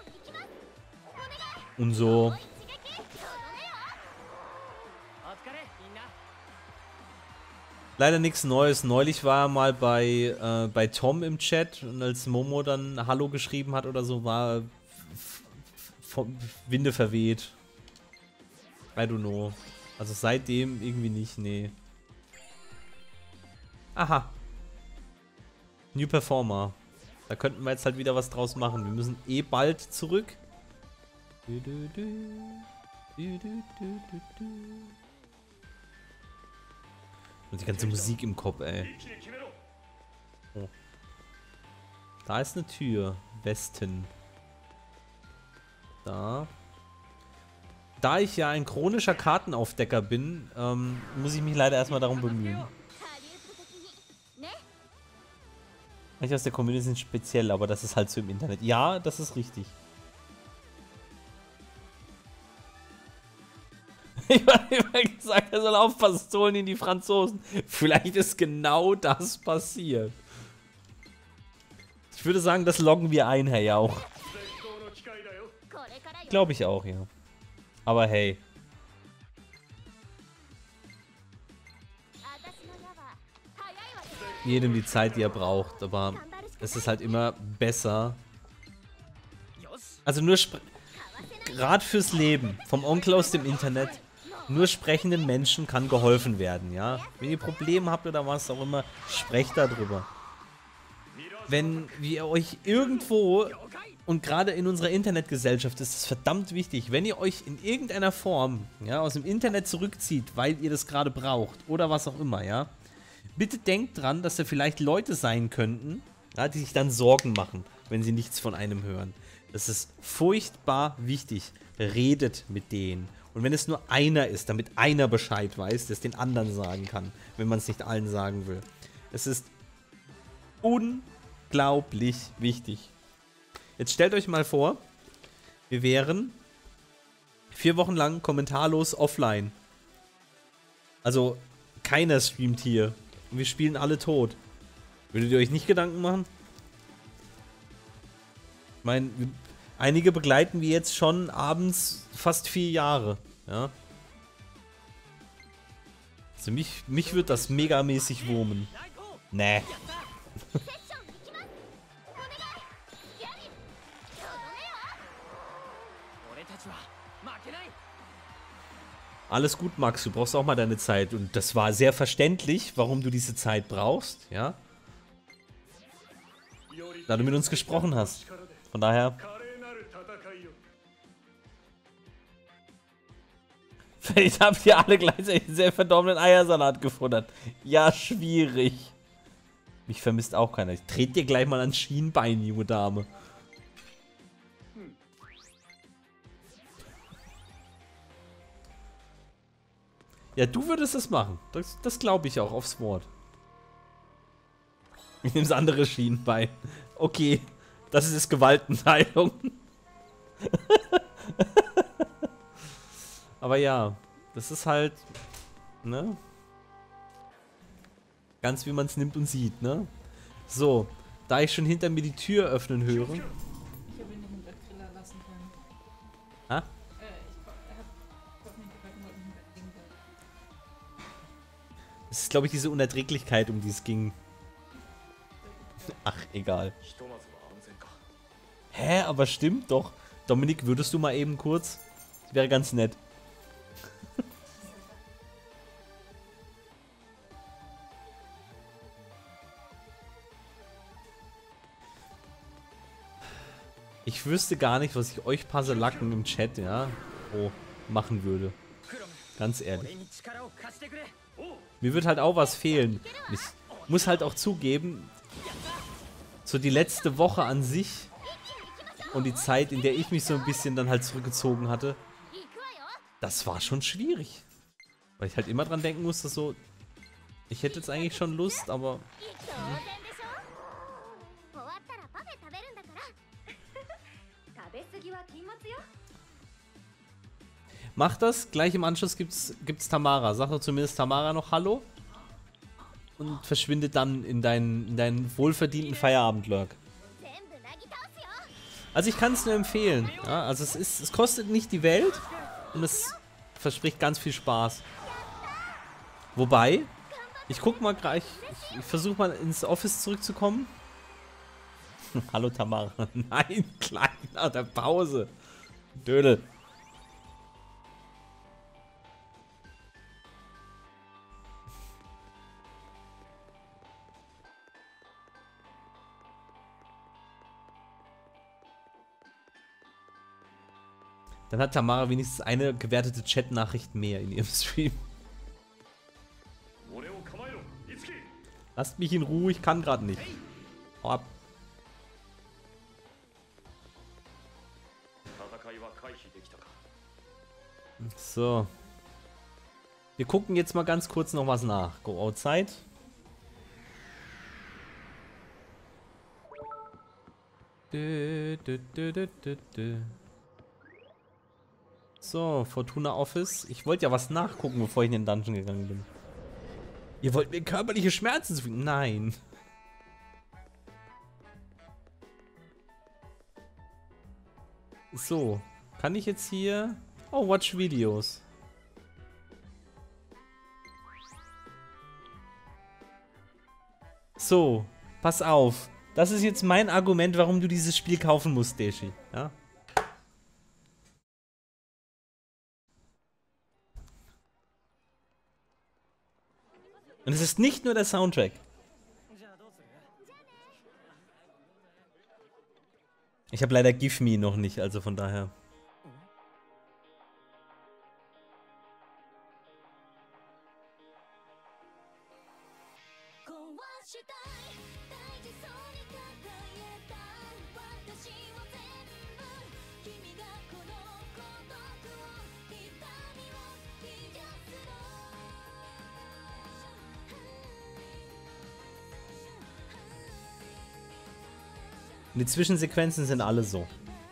[SPEAKER 1] Und so. Leider nichts Neues. Neulich war er mal bei, äh, bei Tom im Chat und als Momo dann Hallo geschrieben hat oder so, war vom Winde verweht. I don't know. Also seitdem irgendwie nicht, nee. Aha. New Performer. Da könnten wir jetzt halt wieder was draus machen. Wir müssen eh bald zurück. Du, du, du. Du, du, du, du, du. Und die ganze Musik im Kopf, ey. Oh. Da ist eine Tür. Westen. Da. Da ich ja ein chronischer Kartenaufdecker bin, ähm, muss ich mich leider erstmal darum bemühen. Manche aus der Community sind speziell, aber das ist halt so im Internet. Ja, das ist richtig. Ich habe immer gesagt, er soll aufpassen, zu holen ihn die Franzosen. Vielleicht ist genau das passiert. Ich würde sagen, das loggen wir ein, Herr Jauch. Glaube ich auch, ja. Aber hey. Jedem die Zeit, die er braucht. Aber es ist halt immer besser. Also nur gerade fürs Leben. Vom Onkel aus dem Internet. Nur sprechenden Menschen kann geholfen werden, ja. Wenn ihr Probleme habt oder was auch immer, sprecht darüber. Wenn wir euch irgendwo, und gerade in unserer Internetgesellschaft ist es verdammt wichtig, wenn ihr euch in irgendeiner Form, ja, aus dem Internet zurückzieht, weil ihr das gerade braucht oder was auch immer, ja, bitte denkt dran, dass da vielleicht Leute sein könnten, ja, die sich dann Sorgen machen, wenn sie nichts von einem hören. Das ist furchtbar wichtig. Redet mit denen. Und wenn es nur einer ist, damit einer Bescheid weiß, der es den anderen sagen kann, wenn man es nicht allen sagen will. Es ist unglaublich wichtig. Jetzt stellt euch mal vor, wir wären vier Wochen lang kommentarlos offline. Also keiner streamt hier. Und wir spielen alle tot. Würdet ihr euch nicht Gedanken machen? Ich meine, einige begleiten wir jetzt schon abends fast vier Jahre. Ja. Also mich, mich wird das megamäßig wurmen. Nee. Alles gut, Max, du brauchst auch mal deine Zeit. Und das war sehr verständlich, warum du diese Zeit brauchst, ja? Da du mit uns gesprochen hast. Von daher... Vielleicht habt ihr alle gleichzeitig einen sehr verdorbenen Eiersalat gefuttert. Ja, schwierig. Mich vermisst auch keiner. Ich trete dir gleich mal ans Schienbein, junge Dame. Ja, du würdest es machen. Das, das glaube ich auch aufs Wort. Ich nehme das andere Schienbein. Okay, das ist Gewaltenteilung. Aber ja, das ist halt, ne? Ganz wie man es nimmt und sieht, ne? So, da ich schon hinter mir die Tür öffnen höre.
[SPEAKER 4] Ich habe ihn nicht im Bett Griller lassen können.
[SPEAKER 1] Ha?
[SPEAKER 4] Äh, ich ko- er hat Kochen nicht gebacken, wollte nicht im Bett liegen bleiben.
[SPEAKER 1] Das ist, glaube ich, diese Unerträglichkeit, um die es ging. Ach, egal. Hä, aber stimmt doch. Dominik, würdest du mal eben kurz? Das wäre ganz nett. Ich wüsste gar nicht, was ich euch Paselacken im Chat, ja, oh, machen würde. Ganz ehrlich. Mir wird halt auch was fehlen. Ich muss halt auch zugeben, so die letzte Woche an sich und die Zeit, in der ich mich so ein bisschen dann halt zurückgezogen hatte, das war schon schwierig. Weil ich halt immer dran denken musste, so, ich hätte jetzt eigentlich schon Lust, aber... Hm. Mach das, gleich im Anschluss gibt's, gibt's Tamara. Sag doch zumindest Tamara noch Hallo. Und verschwindet dann in deinen, in deinen wohlverdienten Feierabend-Lurk. Also ich kann es nur empfehlen. Ja, also es, ist, es kostet nicht die Welt und es verspricht ganz viel Spaß. Wobei, ich guck mal gleich, ich, ich versuche mal ins Office zurückzukommen. Hallo Tamara. Nein, klein, nach der Pause. Dödel. Dann hat Tamara wenigstens eine gewertete Chat-Nachricht mehr in ihrem Stream. Lasst mich in Ruhe, ich kann gerade nicht. Hau ab. So. Wir gucken jetzt mal ganz kurz noch was nach. Go outside. Dö, dö, dö, dö, dö, dö. So, Fortuna Office. Ich wollte ja was nachgucken, bevor ich in den Dungeon gegangen bin. Ihr wollt mir körperliche Schmerzen zufügen? Nein. So, kann ich jetzt hier... Oh, watch Videos. So, pass auf. Das ist jetzt mein Argument, warum du dieses Spiel kaufen musst, Deshi. Ja? Und es ist nicht nur der Soundtrack. Ich habe leider Give Me noch nicht, also von daher. Und die Zwischensequenzen sind alle so.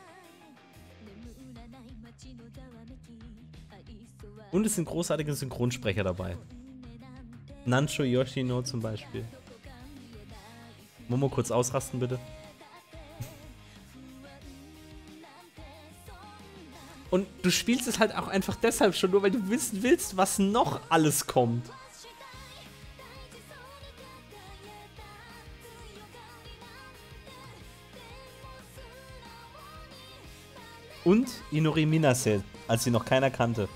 [SPEAKER 1] Und es sind großartige Synchronsprecher dabei. Nancho Yoshino zum Beispiel. Momo, kurz ausrasten, bitte. Und du spielst es halt auch einfach deshalb schon nur, weil du wissen willst, was noch alles kommt. Und Inori Minase, als sie noch keiner kannte.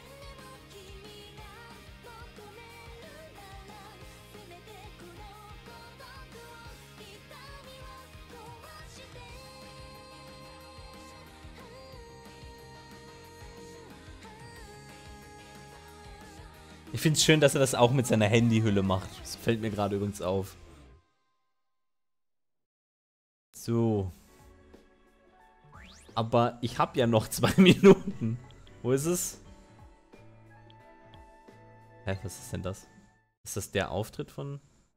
[SPEAKER 1] Ich finde es schön, dass er das auch mit seiner Handyhülle macht. Das fällt mir gerade übrigens auf. So. Aber ich habe ja noch zwei Minuten. Wo ist es? Hä, was ist denn das? Ist das der Auftritt von...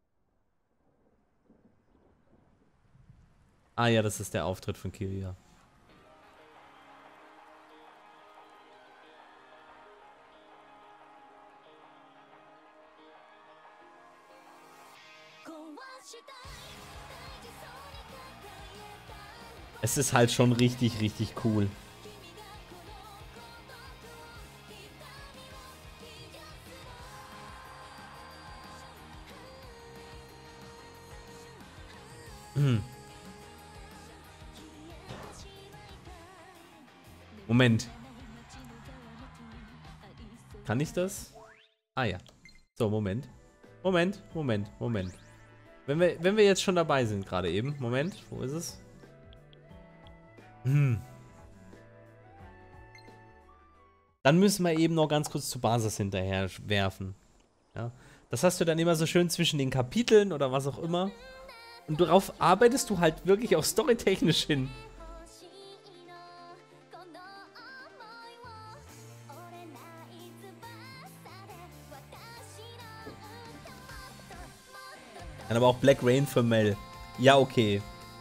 [SPEAKER 1] Ah ja, das ist der Auftritt von Kiria. Es ist halt schon richtig, richtig cool. Hm. Moment. Kann ich das? Ah ja. So, Moment. Moment, Moment, Moment. Wenn wir, wenn wir jetzt schon dabei sind, gerade eben. Moment, wo ist es? Hm. Dann müssen wir eben noch ganz kurz zu Basis hinterher werfen. Ja. Das hast du dann immer so schön zwischen den Kapiteln oder was auch immer. Und darauf arbeitest du halt wirklich auch storytechnisch hin. Dann aber auch Black Rain für Mel. Ja, okay.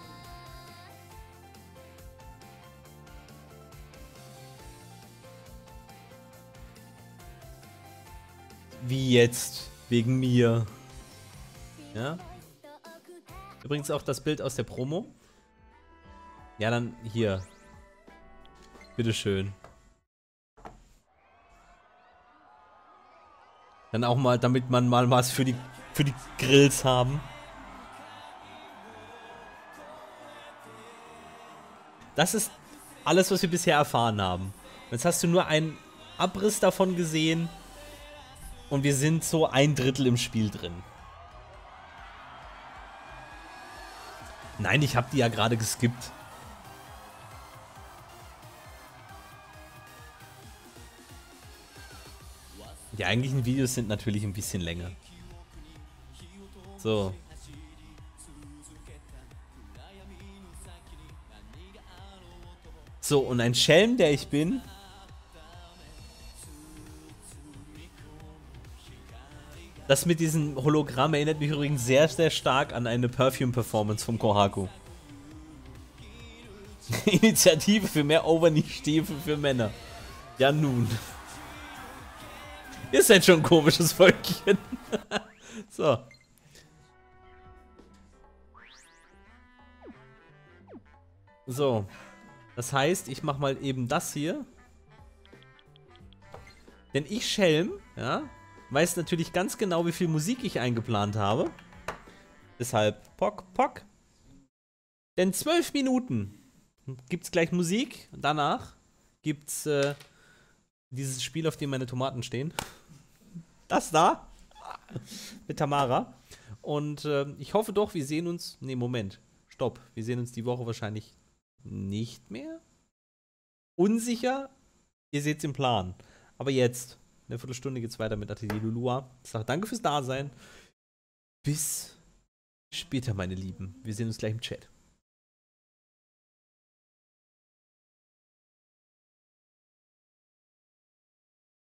[SPEAKER 1] Wie jetzt? Wegen mir. Ja. Übrigens auch das Bild aus der Promo. Ja, dann hier. Bitteschön. Dann auch mal, damit man mal was für die, für die Grills haben. Das ist alles, was wir bisher erfahren haben. Jetzt hast du nur einen Abriss davon gesehen. Und wir sind so ein Drittel im Spiel drin. Nein, ich habe die ja gerade geskippt. Die eigentlichen Videos sind natürlich ein bisschen länger. So. So, und ein Schelm, der ich bin. Das mit diesem Hologramm erinnert mich übrigens sehr, sehr stark an eine Perfume-Performance vom Kohaku. Initiative für mehr Overknee-Stiefel für Männer. Ja nun. Ihr seid schon ein komisches Völkchen. So. So. Das heißt, ich mach mal eben das hier. Denn ich, Schelm, ja, weiß natürlich ganz genau, wie viel Musik ich eingeplant habe. Deshalb Pock, Pock. Denn zwölf Minuten gibt's gleich Musik. Danach gibt's äh, dieses Spiel, auf dem meine Tomaten stehen. Das da. Mit Tamara. Und äh, ich hoffe doch, wir sehen uns. Nee, Moment. Stopp. Wir sehen uns die Woche wahrscheinlich nicht mehr. Unsicher. Ihr seht's im Plan. Aber jetzt. In einer Viertelstunde geht's weiter mit Atelier Lulua. Ich sage danke fürs Dasein. Bis später, meine Lieben. Wir sehen uns gleich im Chat.